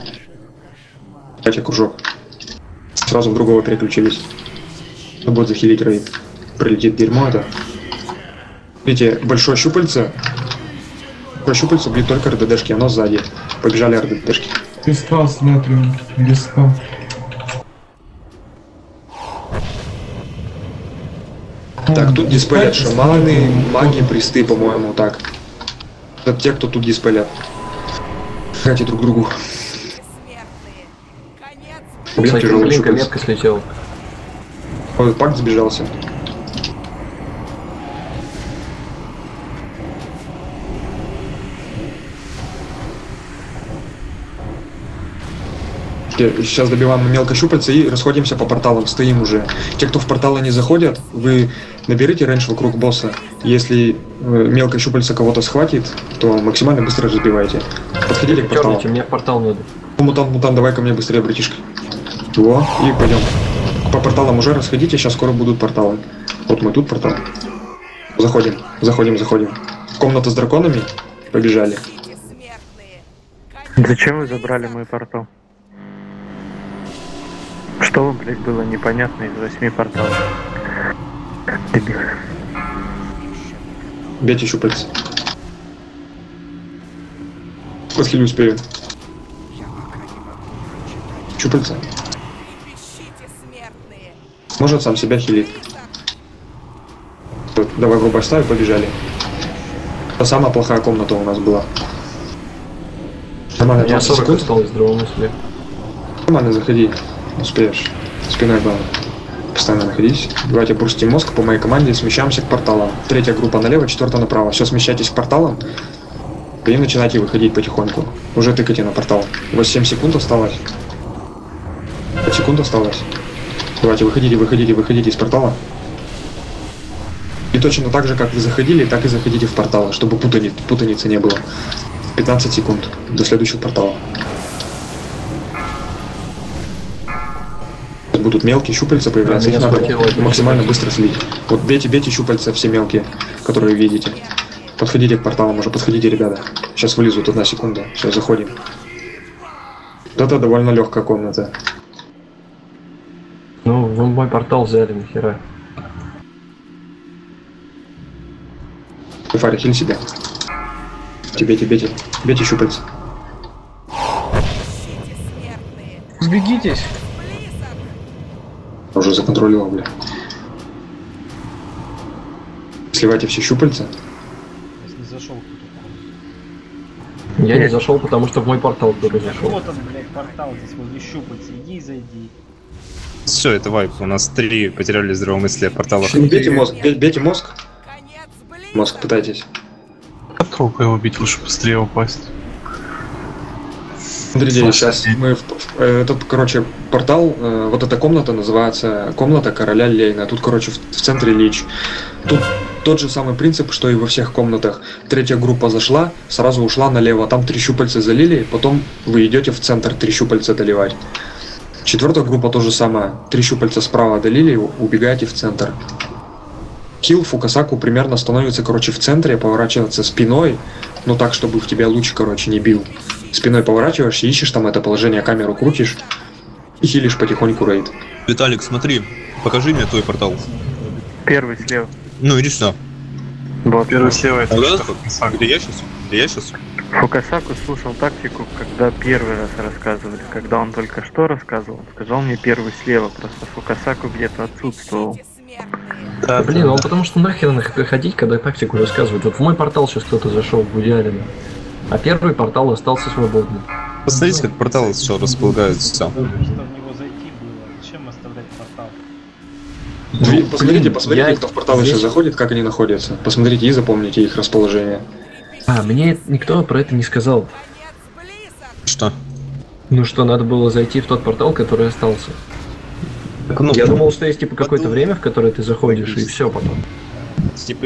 Бейте кружок. Сразу в другого переключились. Будет захилить рейд. Прилетит дерьмо это. Видите, большое щупальце. Большое щупальце бьет только РДДшки, оно сзади. Побежали РДДшки. Диспал смотрим. Диспал. Так, тут диспелят шаманы, маги, присты, по-моему, так. Это те, кто тут диспелят. Хайте друг другу. Кстати, Блинка метко слетел. Ой, пакт сбежался. Сейчас добиваем мелко щупальца и расходимся по порталам, стоим уже. Те, кто в порталы не заходят, вы наберите рейндж вокруг босса. Если мелко щупальца кого-то схватит, то максимально быстро разбивайте. Подходите к порталу. Мне в портал надо. Мутант, давай ко мне быстрее, братишка. Во, и пойдем. По порталам уже расходите, сейчас скоро будут порталы. Вот мы тут портал. Заходим. Комната с драконами. Побежали. Зачем вы забрали мой портал? Что вам, блядь, было непонятно из 8 порталов? Дебил. Бейте щупальца. Подхилю успею. Щупальца. Может сам себя хилит. Вот, давай врубай ставь, побежали. Это самая плохая комната у нас была. Нормально, Я 40 осталось здравомыслия. Нормально, заходи. Успеешь. Спиной главное. Постоянно находись. Давайте бурстим мозг по моей команде, смещаемся к порталам. Третья группа налево, четвертая направо. Все, смещайтесь к порталам. И начинайте выходить потихоньку. Уже тыкайте на портал. У вас 7 секунд осталось. 5 секунд осталось. Давайте, выходите из портала. И точно так же, как вы заходили, так и заходите в портал, чтобы путаницы не было. 15 секунд до следующего портала. Будут мелкие щупальца появляться, их надо максимально быстро слить. Вот бейте щупальца все мелкие, которые видите. Подходите к порталам уже, подходите, ребята. Сейчас вылезут, 1 секунда. Все, заходим. Вот это довольно легкая комната. Ну, вы мой портал взяли, нахера. Фари, хиль себя. Бейте щупальца. Сбегитесь. Уже законтролировал, бля. Сливайте все щупальца. Не зашел Я не зашел, потому что в мой портал кто-то зашел. Вот он, блядь, портал здесь возле щупальца. Иди и зайди. Все, это вайп. У нас 3 потеряли здравомыслие портала. Бейте мозг, бейте мозг. Мозг пытайтесь. Попробуй его убить, лучше быстрее упасть. Смотрите, сейчас мы этот, короче, портал, вот эта комната называется комната короля Лейна. Тут, короче, в центре Лич. Тут тот же самый принцип, что и во всех комнатах. Третья группа зашла, сразу ушла налево. Там 3 щупальца залили, потом вы идете в центр 3 щупальца доливать. Четвертая группа то же самое. 3 щупальца справа долили, убегаете в центр. Хил Фукасаку примерно становится, короче, в центре, поворачиваться спиной, ну так, чтобы в тебя луч, короче, не бил. Спиной поворачиваешься, ищешь там это положение, камеру крутишь и хилишь потихоньку рейд. Виталик, смотри, покажи мне твой портал. Первый слева. Ну, иди сюда. Вот. Первый слева это Где я сейчас? Фукасаку слушал тактику, когда первый раз рассказывали. Когда он только что рассказывал, он сказал мне первый слева. Просто Фукасаку где-то отсутствовал. Да, блин, он потому что нахер ходить, когда тактику рассказывают. Вот в мой портал сейчас кто-то зашел в идеале, а первый портал остался свободным. Посмотрите, как порталы сейчас располагаются. Что в него зайти было? Зачем оставлять портал? Посмотрите, кто в портал сейчас заходит, как они находятся. Посмотрите и запомните их расположение. Мне никто про это не сказал. Что? Ну что, надо было зайти в тот портал, который остался. Так, ну, я думал, что есть типа какое-то время, в которое ты заходишь, и все потом. Типа...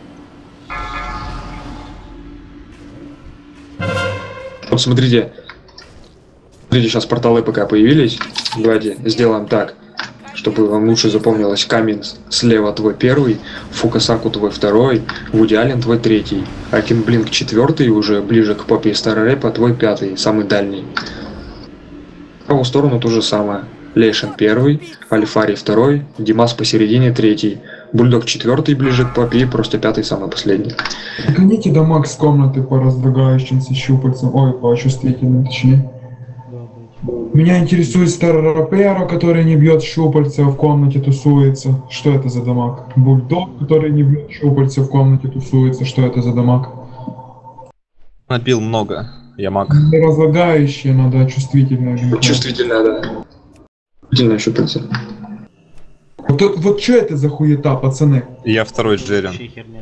Вот смотрите, сейчас порталы пока появились. Давайте сделаем так, чтобы вам лучше запомнилось. Камин слева твой первый, Фукасаку твой второй, Вуди Аллен твой третий, Акин Блинк четвертый, уже ближе к попе Старорепа твой пятый, самый дальний. В правую сторону то же самое. Лейшен первый, Альфари второй, Димас посередине третий, Бульдог четвертый ближе к попе, просто пятый самый последний. Гоните до макс комнаты по раздвигающимся щупальцам, ой, по чувствительным точнее. Меня интересует Старропера, который не бьет щупальца, в комнате тусуется. Что это за дамаг? Бульдог, который не бьет щупальца, в комнате тусуется. Что это за дамаг? Набил много, я маг. Не разлагающие, надо чувствительное. Чувствительное, да. Чувствительное щупальце. Вот что это за хуета, пацаны? Я второй Джерин.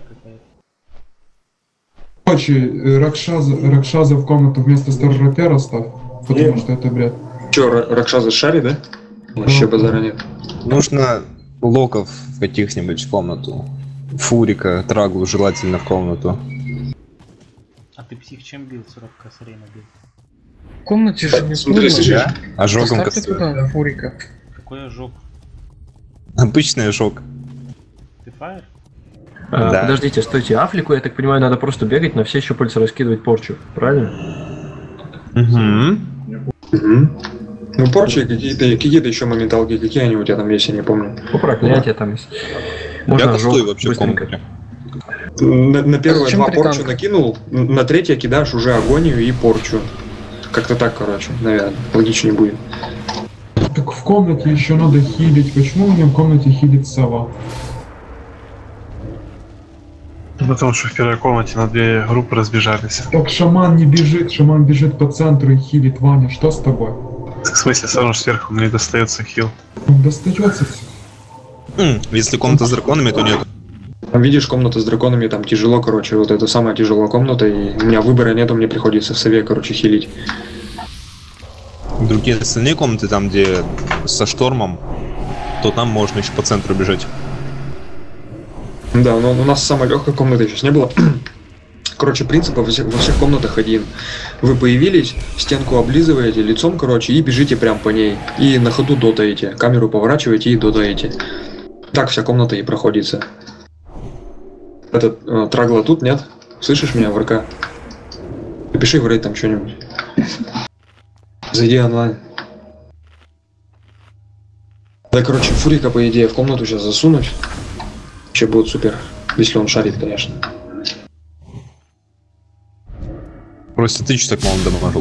Короче, Ракшаза в комнату вместо Старропера ставь. Потому что это бред. Че, Ракшаза шари, да? Вообще базара нет. Нужно локов в каких-нибудь в комнату. Фурика, Траглу желательно в комнату. А ты псих чем бил? 40 косарей набил. В комнате же не смотри, фурика. Ожогом Поставьте туда фурика. Какой ожог? Обычный ожог. Ты фаер? Да. Подождите, стойте, Афлику, я так понимаю, надо просто бегать на все щупальца, раскидывать порчу, правильно? Ну, порчи какие-то еще моменталки, какие они у тебя там есть, я не помню. Ну, проклятие там есть. Можно я кастую вообще в комнате. На первые 2 порчу накинул, на третье кидаешь уже агонию и порчу. Как-то так, короче, наверное, логичнее будет. Так в комнате еще надо хилить. Почему у меня в комнате хилит сова? Потому что в первой комнате на две группы разбежались. Так шаман не бежит, шаман бежит по центру и хилит. Ваня, что с тобой? В смысле, все равно сверху не достается хил. Он достается все. Если комната с драконами, то нет. Видишь, комната с драконами, там тяжело, короче, вот это самая тяжелая комната, и у меня выбора нету, мне приходится в сове, короче, хилить. Другие остальные комнаты, там где со штормом, то там можно еще по центру бежать. Да, но у нас самой легкой комнаты сейчас не было. Короче, принцип во всех комнатах один. Вы появились, стенку облизываете лицом, короче, и бежите прям по ней. И на ходу дотаете. Камеру поворачиваете и дотаете. Так вся комната и проходится. Этот Трагла тут, нет? Слышишь меня в РК? Напиши в рейд там что-нибудь. Зайди онлайн. Да, короче, Фурика, по идее, в комнату сейчас засунуть. Вообще будет супер. Если он шарит, конечно. Просто ты что так мало дамажил?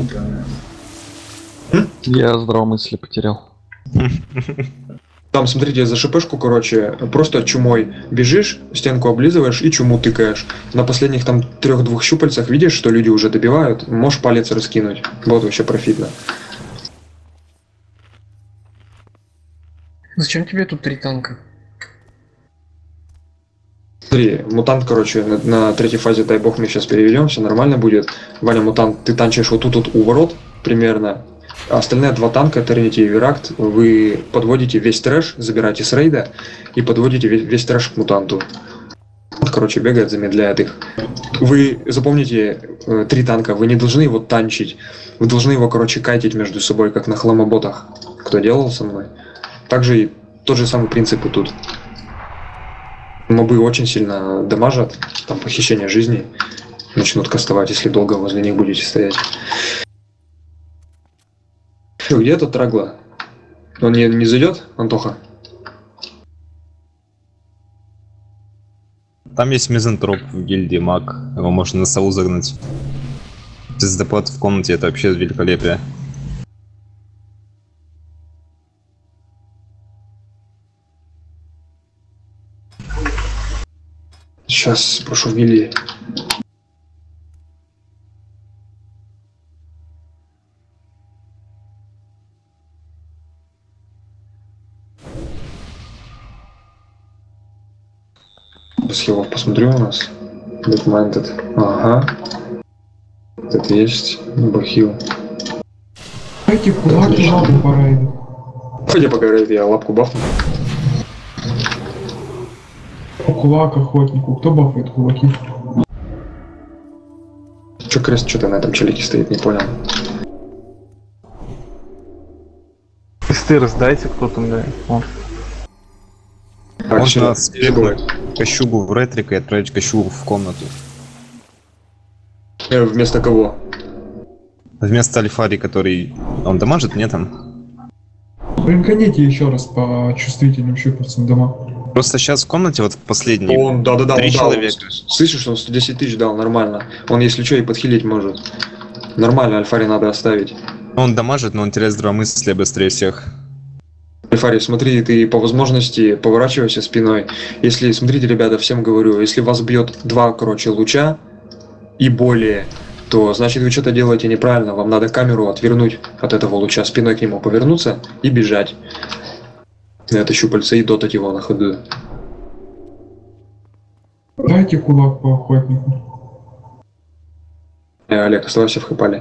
Я здравомыслие потерял. Там, смотрите, за ШПшку, короче, просто чумой бежишь, стенку облизываешь и чуму тыкаешь. На последних там 3-2 щупальцах видишь, что люди уже добивают, можешь палец раскинуть. Вот вообще профитно. Зачем тебе тут 3 танка? Смотри, мутант, короче, на третьей фазе, дай бог, мы сейчас переведем, все нормально будет. Ваня, мутант, ты танчишь вот тут вот у ворот примерно. А остальные 2 танка, Этернити и Виракт, вы подводите весь трэш, забираете с рейда и подводите весь трэш к мутанту. Вот, короче, бегает, замедляет их. Вы запомните 3 танка, вы не должны его танчить. Вы должны его, короче, кайтить между собой, как на хламоботах. Кто делал со мной? Также и тот же самый принцип и тут. Мобы очень сильно дамажат, там похищение жизни начнут кастовать, если долго возле них будете стоять. Где этот Трагла? Он не зайдет, Антоха? Там есть мизантроп в гильдии маг, его можно на сову загнать. Звездопад в комнате, это вообще великолепие. Сейчас спрошу в гильдии. Схилов посмотрю у нас. Документед. Ага. Этот есть. Бахил. Дайте кулак и лапу по рейду. Пойди пока рейд, я лапку бафну. Кулак охотнику. Кто бафает кулаки? Че крест что-то на этом челике стоит, не понял. Кресты раздайте кто-то, бля. Можно спрыгнуть Кощугу в ретрик и отправить Кощугу в комнату. Вместо кого? Вместо Альфари, который... Он дамажит, нет там? Рынканите еще раз по чувствительным щупальцам дома. Просто сейчас в комнате, вот в последней, Он, да, 3 человека. Слышишь, что он 110 тысяч дал, нормально. Он, если что, и подхилить может. Нормально, Альфари надо оставить. Он дамажит, но он теряет здравомыслие быстрее всех. Альфари, смотри, ты по возможности поворачивайся спиной. Если, смотрите, ребята, всем говорю, если вас бьет 2, короче, луча и более, то значит вы что-то делаете неправильно. Вам надо камеру отвернуть от этого луча, спиной к нему повернуться и бежать. На это щупальце и дотать его на ходу. Дайте кулак по охотнику. Олег, оставайся в хэпале.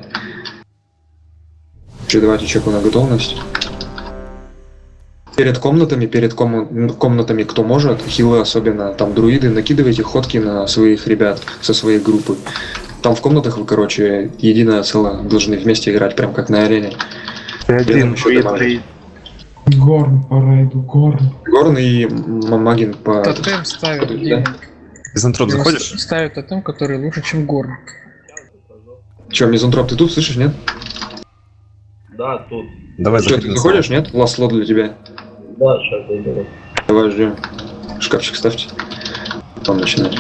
Давайте чеку на готовность. Перед комнатами, кто может, хилы особенно, там друиды, накидывайте ходки на своих ребят со своей группы. Там в комнатах вы, короче, единое целое должны вместе играть, прям как на арене. Один Горн по рейду, Горн. Горн и Магин по... Тотем ставят. Да? Мизантроп заходишь? Ставят тотем, который лучше, чем Горн. Че, Мизантроп, ты тут слышишь, нет? Да, тут. Давай Че, ты заходишь, нет? Ласт слот для тебя. Да, сейчас зайду. Давай, ждем. Шкафчик ставьте. Потом начинать.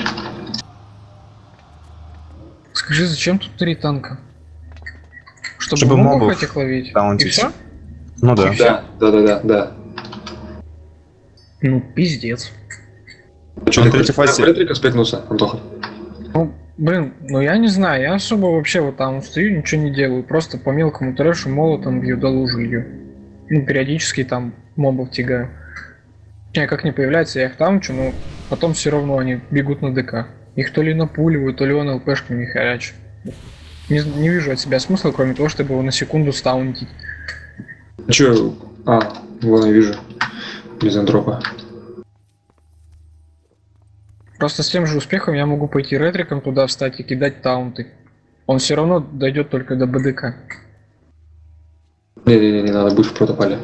Скажи, зачем тут 3 танка? Чтобы мобов этих ловить. И все? Ну да. Да. Ну, пиздец. Че, ты в ретрика спекнулся, Антоха? Ну, блин, ну я не знаю, я особо вообще вот там стою, ничего не делаю, просто по мелкому трэшу молотом бью, да лужу лью. Ну, периодически там мобов тягаю. Как не появляется, я их таунчу, но потом все равно они бегут на ДК. Их то ли напуливают, то ли он ЛПшками хорячу. Не вижу от себя смысла, кроме того, чтобы его на секунду стаунтить. Че? Вон я вижу. Мизантропа. Просто с тем же успехом я могу пойти ретриком туда встать и кидать таунты. Он все равно дойдет только до БДК. Не надо быть в протопале.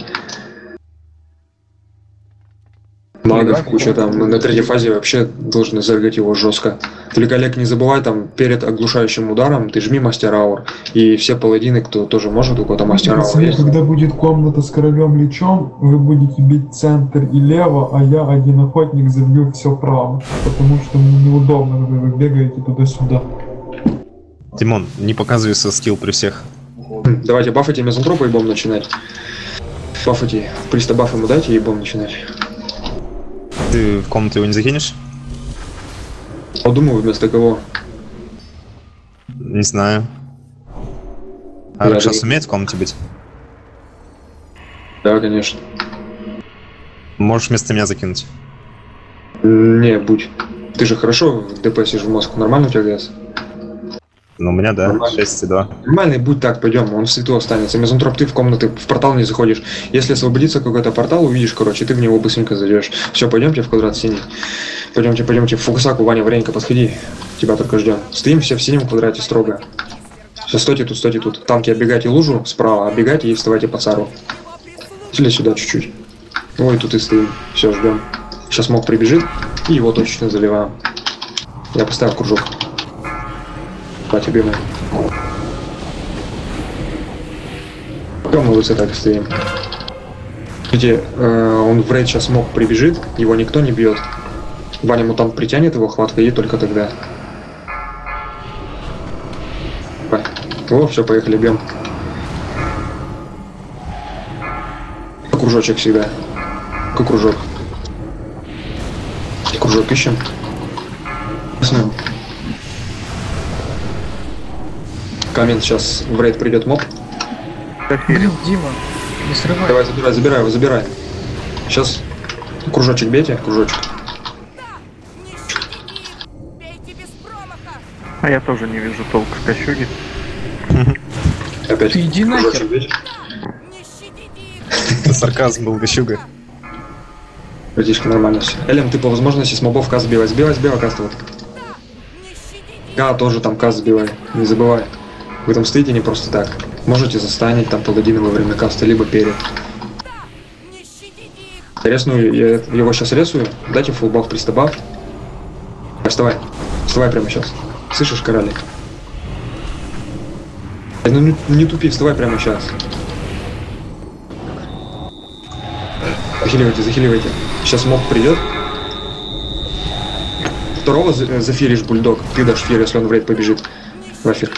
Магов куча там, на третьей фазе вообще должны заргать его жестко. Только, Олег, не забывай, там перед оглушающим ударом ты жми мастер аур. И все паладины, кто тоже может, у кого-то мастер аур есть. Когда будет комната с королем лечом, вы будете бить центр и лево, а я, один охотник, забью все право. Потому что мне неудобно, когда вы бегаете туда-сюда. Тимон, не показывай свой скилл при всех. Давайте бафайте мизантропа и бом начинать. Бафайте, приста баф ему дайте и бом начинать. Ты в комнату его не закинешь? Подумаю, вместо кого? Не знаю. А Ракшас умеет в комнате быть? Да, конечно. Можешь вместо меня закинуть? Не, будь. Ты же хорошо в ДПСишь в мозг. Нормально у тебя ГС? Ну, у меня, да, 6,2. Нормальный, будь так, пойдем, он в свету останется. Мизантроп, ты в комнаты, в портал не заходишь. Если освободится какой-то портал, увидишь, короче, ты в него быстренько зайдешь. Все, пойдемте в квадрат синий. Пойдемте. В Фукусаку, Ваня, Варенька, подходи. Тебя только ждем. Стоим все в синем квадрате строго. Все, стойте тут. Танки, оббегайте лужу справа, оббегайте и вставайте по цару. Или сюда чуть-чуть. Ой, тут и стоим. Все, ждем. Сейчас мог прибежит, и его точечно заливаем. Я поставил кружок. По тебе мы. Пока мы вот так стоим. Видите, он в рейд сейчас мог прибежит, его никто не бьет. Ваня мутант притянет его, хватка ей только тогда. О, все, поехали, бьем. Кружочек всегда. Какой кружок? Кружок ищем. Коммент, сейчас в рейд придет моб. Блин, Дима, не срывай. Давай, забирай. Сейчас кружочек бейте, кружочек. А я тоже не вижу толка в кощуге. Опять. Ты иди нахер. Сарказм был, кощуга. Братишка, нормально все. Элем, ты по возможности с мобов каст сбивай. Сбивай каст вот. Тоже там каст сбивай, не забывай. Вы там стоите не просто так. Можете застанить там паладина во время каста, либо перед. Ресную, я его сейчас ресую. Дайте фулбаф, пристабаф. Вставай прямо сейчас. Слышишь, короли? Ну не тупи, вставай прямо сейчас. Захиливайте. Сейчас моб придет. Второго зафиришь, бульдог. Ты дашь фир, если он в рейд побежит. Вафир.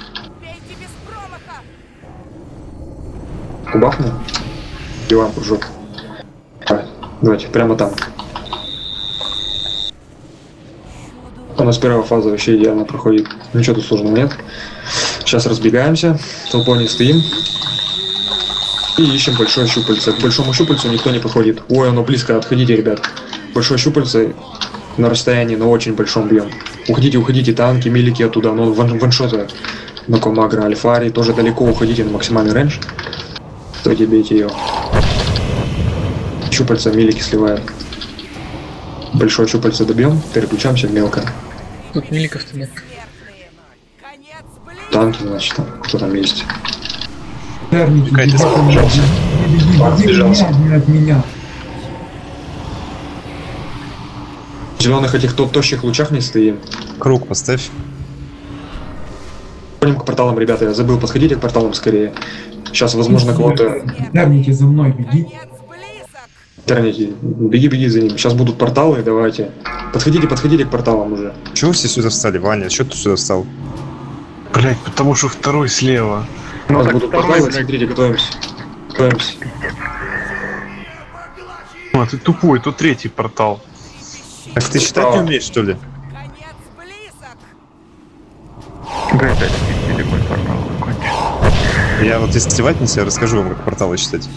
Кубахну. Биваем кружок. Давайте, прямо там. У нас первая фаза вообще идеально проходит. Ничего тут сложного нет. Сейчас разбегаемся. Толпой не стоим. И ищем большое щупальце. К большому щупальцу никто не подходит. Ой, оно близко, отходите, ребят. Большое щупальце на расстоянии, на очень большом бьем. Уходите, танки, милики оттуда. Но ваншоты на комагра, альфари. Тоже далеко уходите на максимальный рейндж. Стойте, бейте ее. Щупальца, милики сливают. Большое щупальце добьем, переключаемся в мелкое. Тут миликов-то нет. Танки, значит, там, кто там есть. Терники, беги от меня. В зеленых этих тощих лучах не стоим. Круг поставь. Ходим к порталам, ребята, я забыл, подходите к порталам скорее. Сейчас, возможно, кого-то... Терники, за мной беги. Терники, беги за ним. Сейчас будут порталы, давайте. Подходите к порталам уже. Чего все сюда встали, Ваня? Чего ты сюда встал? Блять, потому что второй слева. Ну, так будут порталы, смотрите, готовимся. А ты тупой, тут третий портал. Так ты считать не умеешь, что ли? Вы опять спустили мой портал, закончил. Я вот если ватнись, я расскажу вам, как порталы считать.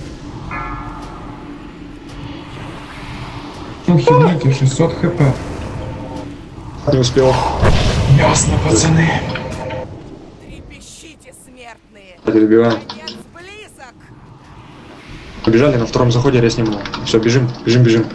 Ну хилите, 600 хп. Не успел. Ясно, пацаны. Добиваем. Побежали, на втором заходе резнем. Все, бежим, бежим.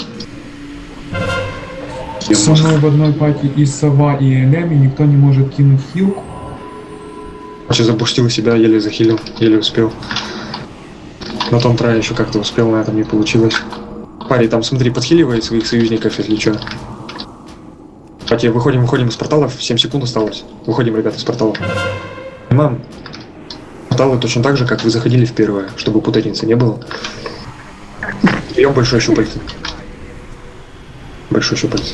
Со мной в одной пати и Сова, и Элеми, никто не может кинуть хилку. Сейчас запустил себя, еле захилил, еле успел. На том трае еще как-то успел, на этом не получилось. Парень там, смотри, подхиливает своих союзников, если что. Пати, выходим из порталов, 7 секунд осталось. Выходим, ребята, из порталов. Понимаем? Порталы точно так же, как вы заходили в первое, чтобы путаницы не было. Берем большое щупальце. Большое щупальце.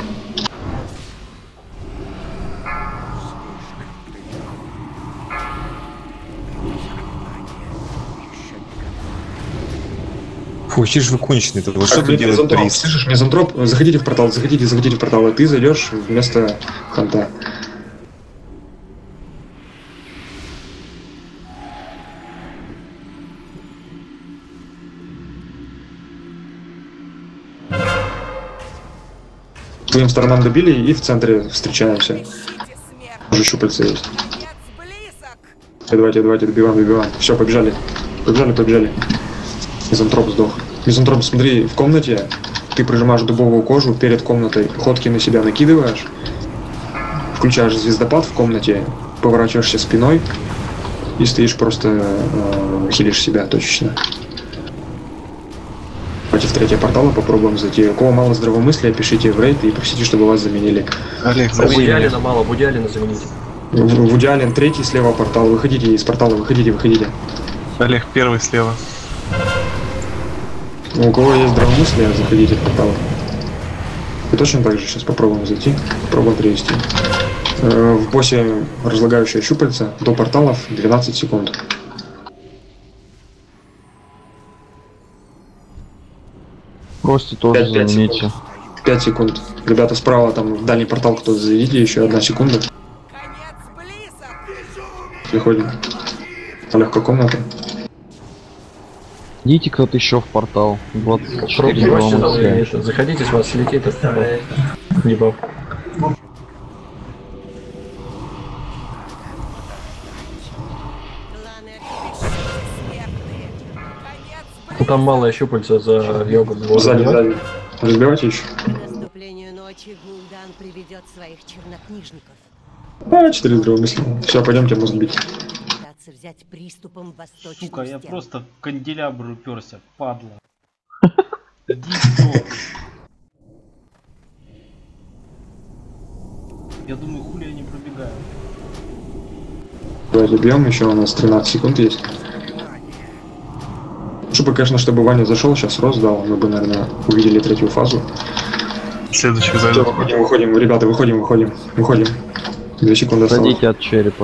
Фу, че ж вы конченый тут. Вот что тут делает приз? Слышишь, мизантроп, заходите в портал, заходите в портал, и ты зайдешь вместо ханта. Твоим сторонам добили и в центре встречаемся. Уже щупальца есть. Давайте, добиваем. Все, побежали. Мизантроп сдох. Мизантроп, смотри, в комнате ты прижимаешь дубовую кожу перед комнатой, ходки на себя накидываешь, включаешь звездопад в комнате, поворачиваешься спиной и стоишь просто хилишь себя точечно. Против третьего портала попробуем зайти. У кого мало здравомыслия, пишите в рейд и просите, чтобы вас заменили. Олег, Будиалина мало, Будиалина замените. Будиалин третий слева портал. Выходите из портала, выходите. Олег первый слева. У кого есть здравомыслие, заходите в портал. И точно так же сейчас попробуем зайти, попробуем привести. В боссе разлагающее щупальце до порталов 12 секунд. Просто тоже замените. 5 секунд. Ребята, справа там в дальний портал кто-то зайдите, еще 1 секунда. Приходим. Легкая комната. Идите кто-то еще в портал. 24 заходите, с вас слетит этот дебаф. Там малое щупальце за йогу. Сзади. Разбивайте еще. Наступлению ночи Гул'дан приведет своих чернокнижников. 4 здравомыслия. Все, пойдемте мозг бить. Взять приступом восточную Сука, я стену. просто в канделябр уперся, падла. Я думаю, хули я не пробегаю. Давайте бьем, еще у нас 13 секунд есть. Чтобы, конечно, чтобы Ваня зашел, сейчас рост дал, мы бы, наверное, увидели третью фазу. Следующий зайдет. Выходим, ребята, выходим. 2 секунды осталось. Садите от черепа.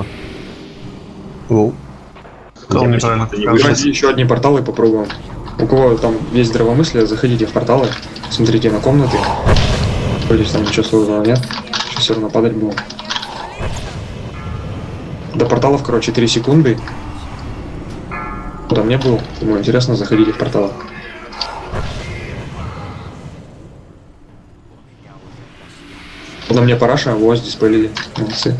Давайте еще одни порталы попробуем. У кого там есть здравомыслие, заходите в порталы, смотрите на комнаты. Вроде там ничего сложного нет. Сейчас все равно падать будем. До порталов, короче, 3 секунды. Кто там не был, ему интересно, заходите в порталы. На мне параша, вот здесь полили. Молодцы.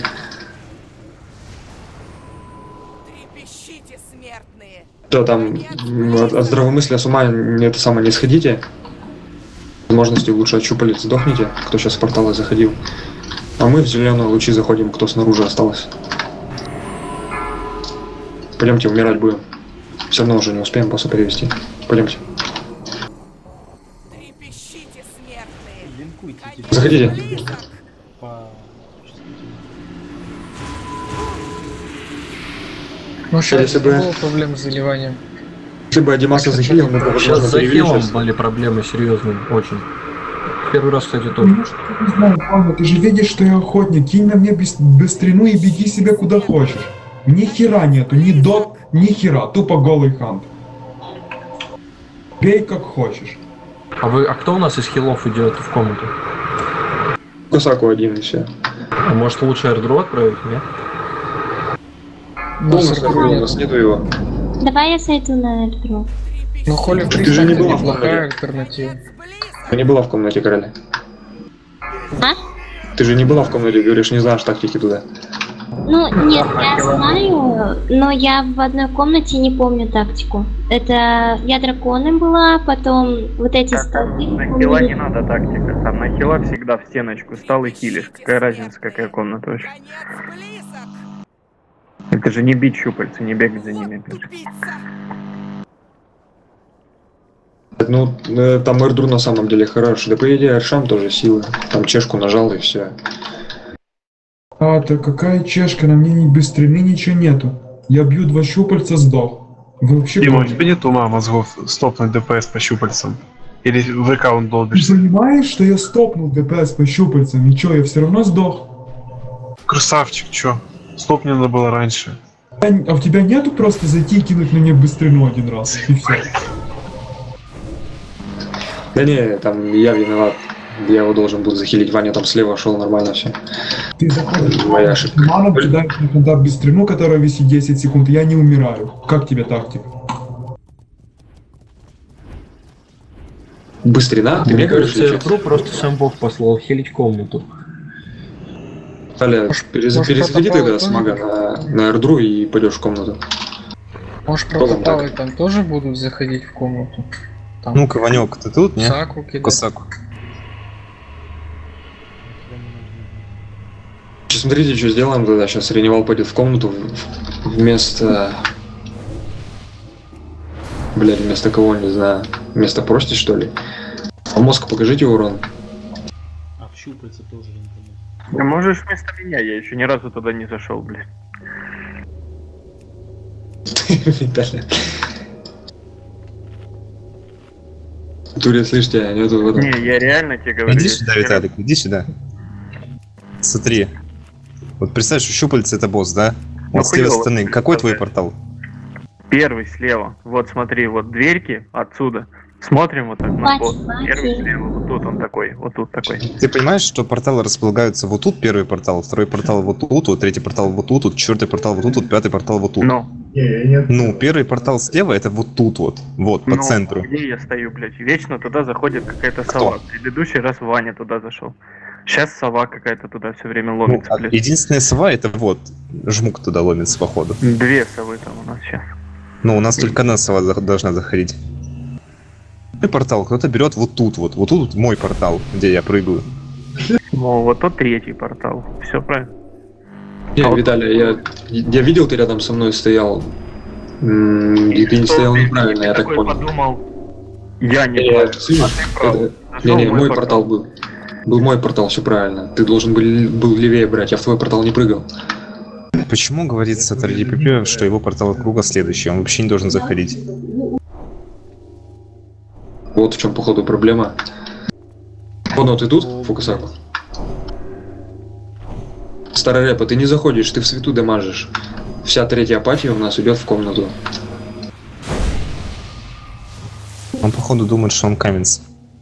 Что там, от здравомыслия с ума это самое не сходите. Возможности лучше отщупалить, сдохните, кто сейчас в порталы заходил. А мы в зеленые лучи заходим, кто снаружи осталось. Пойдемте, умирать будем. Все равно уже не успеем босса перевести. Пойдемте. Заходите. Ну, сейчас если бы было проблем с заливанием. Если бы Адимаса захилил, мы бы сейчас за хилом были проблемы серьезные, очень. Первый раз, кстати, тоже. Не знаю, Павел, ты же видишь, что я охотник. Кинь на мне быстрину и беги себе куда хочешь. Ни хера нету, ни дот, ни хера. Тупо голый хант. Бей как хочешь. А кто у нас из хилов идет в комнату? Косаку один и все. А может лучше airdrop отправить, нет? У нас нету его. Давай я сойду на airdrop. Ну, Холли Ты же не была в неплохая комнате. альтернатива. Ты не была в комнате, Короля. А? Ты же не была в комнате, говоришь, не знаешь тактики туда. Ну, нет, я знаю, но я в одной комнате не помню тактику. Это я драконом была, потом вот эти столы. На хила не надо тактика, там на хила всегда в стеночку стал и хилишь. Какая разница, какая комната вообще? Это же не бить щупальца, не бегать за ними. Ну, там Эрдру на самом деле хороший. Да по идее Аршам тоже сила. Там чешку нажал и все. А, так какая чешка, на мне ни быстрины, ничего нету. Я бью 2 щупальца, сдох. Вы вообще Дима, у поняли? тебя нет ума мозгов стопнуть ДПС по щупальцам? Или в аккаунт Ты долбишься? понимаешь, что я стопнул ДПС по щупальцам, и чё, я все равно сдох? Красавчик, чё? Стопни надо было раньше. А у тебя нету просто зайти и кинуть на мне быстрину один раз, и все. Да не, там я виноват. Я его должен был захилить. Ваня там слева шел, нормально все. Ты заходишь, Моя ошибка. маном кидаешь на контакт быстрину, которая висит 10 секунд, я не умираю. Как тебе тактика? Быстрина? Ты мне говоришь, что airdrop просто сам бог послал хилить комнату. Аля, перезаходи тогда с мага на Эрдру и пойдешь в комнату. Может, Кто там протопалы там тоже будут заходить в комнату? Там Ну-ка, Ванек, ты тут, не? Саку кидать. Косаку. Сейчас смотрите, что сделаем тогда. Сейчас Реневал пойдет в комнату вместо... Блядь, вместо кого, не знаю. Вместо Прости, что ли? А мозг покажите урон. А в щупальце тоже не помню. Ты можешь вместо меня, я еще ни разу туда не зашел, блядь. Виталий. Туря, слышь, тебя нету в этом. Не, я реально тебе говорю. Иди сюда, Виталик, иди сюда. Смотри. Вот представь, что щупальце это босс, да? Ну, Вот с левой хуёво. стороны. Какой твой портал? Первый слева. Вот смотри, вот дверьки отсюда. Смотрим вот так на босс. Первый слева, вот тут он такой, вот тут такой. Ты понимаешь, что порталы располагаются вот тут, первый портал, второй портал вот тут, вот третий портал вот тут, вот четвертый портал вот тут, вот пятый портал вот тут. Ну, первый портал слева это вот тут вот, по центру. Где я стою, блядь? Вечно туда заходит какая-то сова. В предыдущий раз Ваня туда зашел. Сейчас сова какая-то туда все время Ну, ломится, блядь. единственная сова это вот, жмук туда ломится походу. 2 совы там у нас сейчас. Ну, у нас только одна сова должна заходить. Мой портал кто-то берет вот тут вот мой портал, где я прыгаю. Ну, вот тот третий портал. Все правильно. Не, Виталий, я видел, ты рядом со мной стоял. И ты не стоял неправильно, я так понял. Подумал, я не прав, а ты прав. Не, мой портал был. Был мой портал, все правильно. Ты должен был левее брать, я в твой портал не прыгал. Почему говорится от RDPP, что его портал круга следующий? Он вообще не должен заходить. Вот в чем, походу, проблема. Поно, ты тут, Фукусаку? Старый рэп, ты не заходишь, ты в свету дамажишь. Вся третья апатия у нас идет в комнату. Он, походу, думает, что он каменс.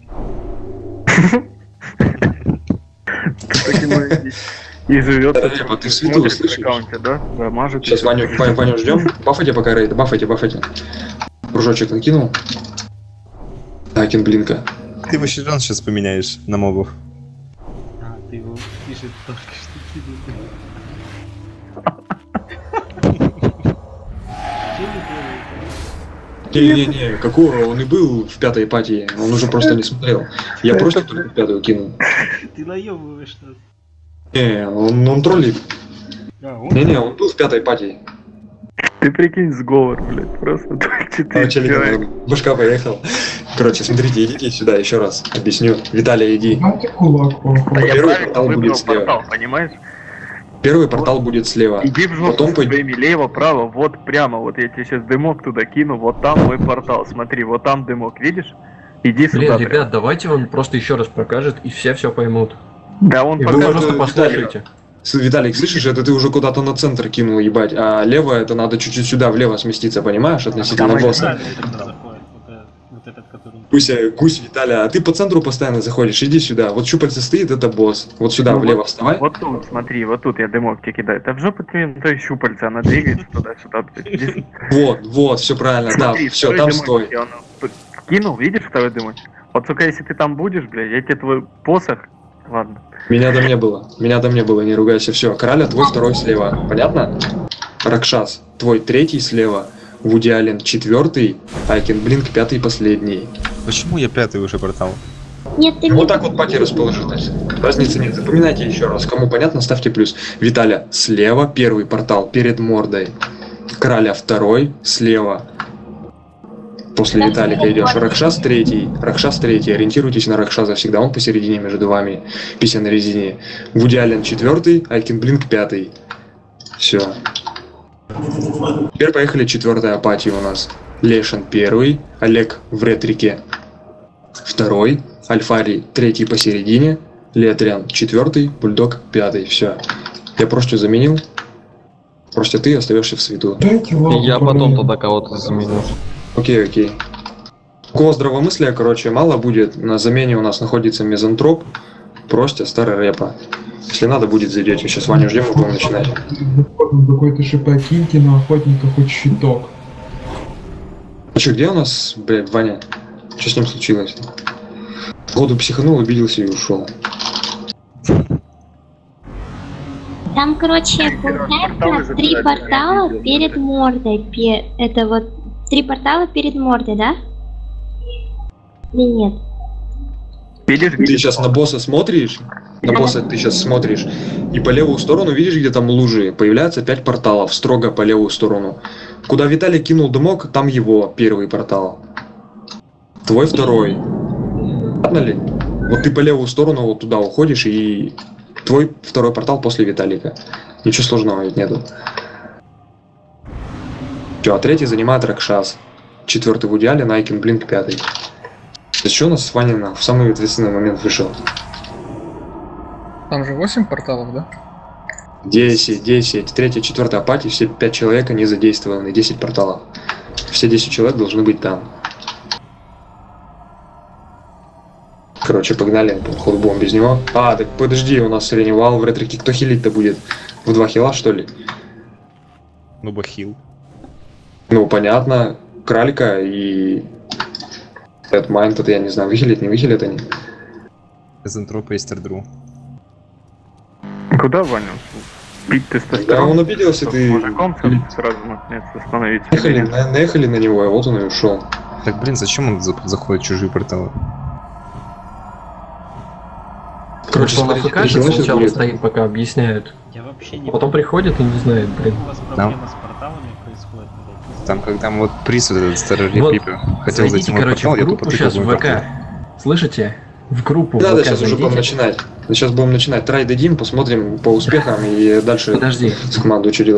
И живет. Ты в свету, слышишь? Да? Дамажит. Сейчас Ваню ждем. Бафайте пока рейд, бафайте. Кружочек накинул. Акин блинка. Ты его щитон сейчас поменяешь на мобов. А, ты его пишет только что Не, какого? Он и был в пятой апатии, он уже просто не смотрел. Я просто только в пятую кинул. Ты наебываешь нас. Не, он троллит. Не, он был в пятой апатии. Ты прикинь, сговор, блядь, просто 4 человека. Башка поехал. Короче, смотрите, идите сюда еще раз, объясню. Виталий, иди. Первый портал будет слева. Понимаешь? Первый портал будет слева. Иди в жопу своими, лево, право, вот прямо, вот я тебе сейчас дымок туда кину, вот там мой портал, смотри, вот там дымок, видишь? Иди сюда. Блин, ребят, давайте он просто еще раз покажет, и все поймут. Да, он вы просто послушайте. Виталик, слышишь, это ты уже куда-то на центр кинул, ебать, а лево это надо чуть-чуть сюда, влево сместиться, понимаешь, относительно босса. Вот этот, который... Гусь, Виталя, а ты по центру постоянно заходишь, иди сюда. Вот щупальце стоит, это босс. Вот сюда, Ну, влево вот, вставай. Вот тут, смотри, вот тут я дымок тебе кидаю. Это в жопу тебе то есть щупальце, она двигается туда-сюда. Здесь- Вот, все правильно, да, Смотри, все, второй там дымок стой. тебе он кинул, видишь второй дымок? Вот, сука, если ты там будешь, блядь, я тебе твой посох... Ладно. Меня там не было, не ругайся, все. Кораля твой второй слева, понятно? Ракшас, твой третий слева, Вуди Аллен четвертый, Айкен Блинк пятый и последний. Почему я пятый уже портал? Нет, ты Вот так вот пати расположились. Разницы нет. Запоминайте еще раз. Кому понятно, ставьте плюс. Виталя, слева первый портал перед мордой. Короля второй, слева. После Виталика идешь. Ракшас третий. Ориентируйтесь на Ракшаса всегда. Он посередине между вами. Пися на резине. Вуди Аллен четвертый, Айкен Блинк пятый. Все. Теперь поехали четвертая апатия у нас. Лешин первый, Олег в ретрике второй, Альфарий третий посередине, Летриан четвертый, Бульдог пятый. Все. Я просто заменил. Просто ты остаешься в свету. Я потом тогда кого-то заменю. Окей. У кого здравомыслия, короче, мало будет. На замене у нас находится мизантроп, просто старый рэпа. Если надо будет, зайдете. Сейчас Ваню ждем, мы будем начинать. Какой-то ШП киньте на охотника хоть щиток. А что, где у нас, блядь, Ваня? Что с ним случилось? Году психанул, обиделся и ушел. Там, короче, получается 3 портала перед мордой. Это вот 3 портала перед мордой, да? Или нет? Ты сейчас на босса смотришь? На босса ты сейчас смотришь. И по левую сторону видишь, где там лужи. Появляется 5 порталов, строго по левую сторону. Куда Виталий кинул дымок, там его первый портал. Твой второй. Понятно ли? Вот ты по левую сторону вот туда уходишь, и твой второй портал после Виталика. Ничего сложного ведь нету. Все, а третий занимает Ракшас. Четвертый в идеале, Айкен Блинк пятый. Еще у нас с Ваней в самый ответственный момент вышел. Там же 8 порталов, да? 10. Третья, четвертая апатия, все 5 человек, они задействованы, 10 порталов. Все 10 человек должны быть там. Короче, погнали, походу будем без него. А, так подожди, у нас Реневал в ретрике. Кто хилить-то будет? В 2 хила, что ли? Ну, бахил. Ну, понятно. Кралька и... Этот Майнд, это я не знаю, выхилит, не выхилит они. Эзентропа и Стердру. Куда, Ваня? Пить тестостерон? Да, он обиделся, ты... Мужиком сразу наконец остановиться. Наехали на него, а вот он и ушел. Так, блин, зачем он заходит в чужие порталы? Короче, он АФК сначала стоит, пока объясняют. Я вообще не Потом приходит и не знает, блин. У вас проблема с порталами происходит, блядь. Там, когда вот приз вот этот старый Вот, Репипер хотел зайти в короче, портал, в я группу тупо сейчас тыкал в ВК. Слышите? В группу Да, в ВК сейчас уже будем зайдите. начинать. Сейчас будем начинать. Трай дадим, посмотрим по успехам и дальше Подожди. с командой что делать.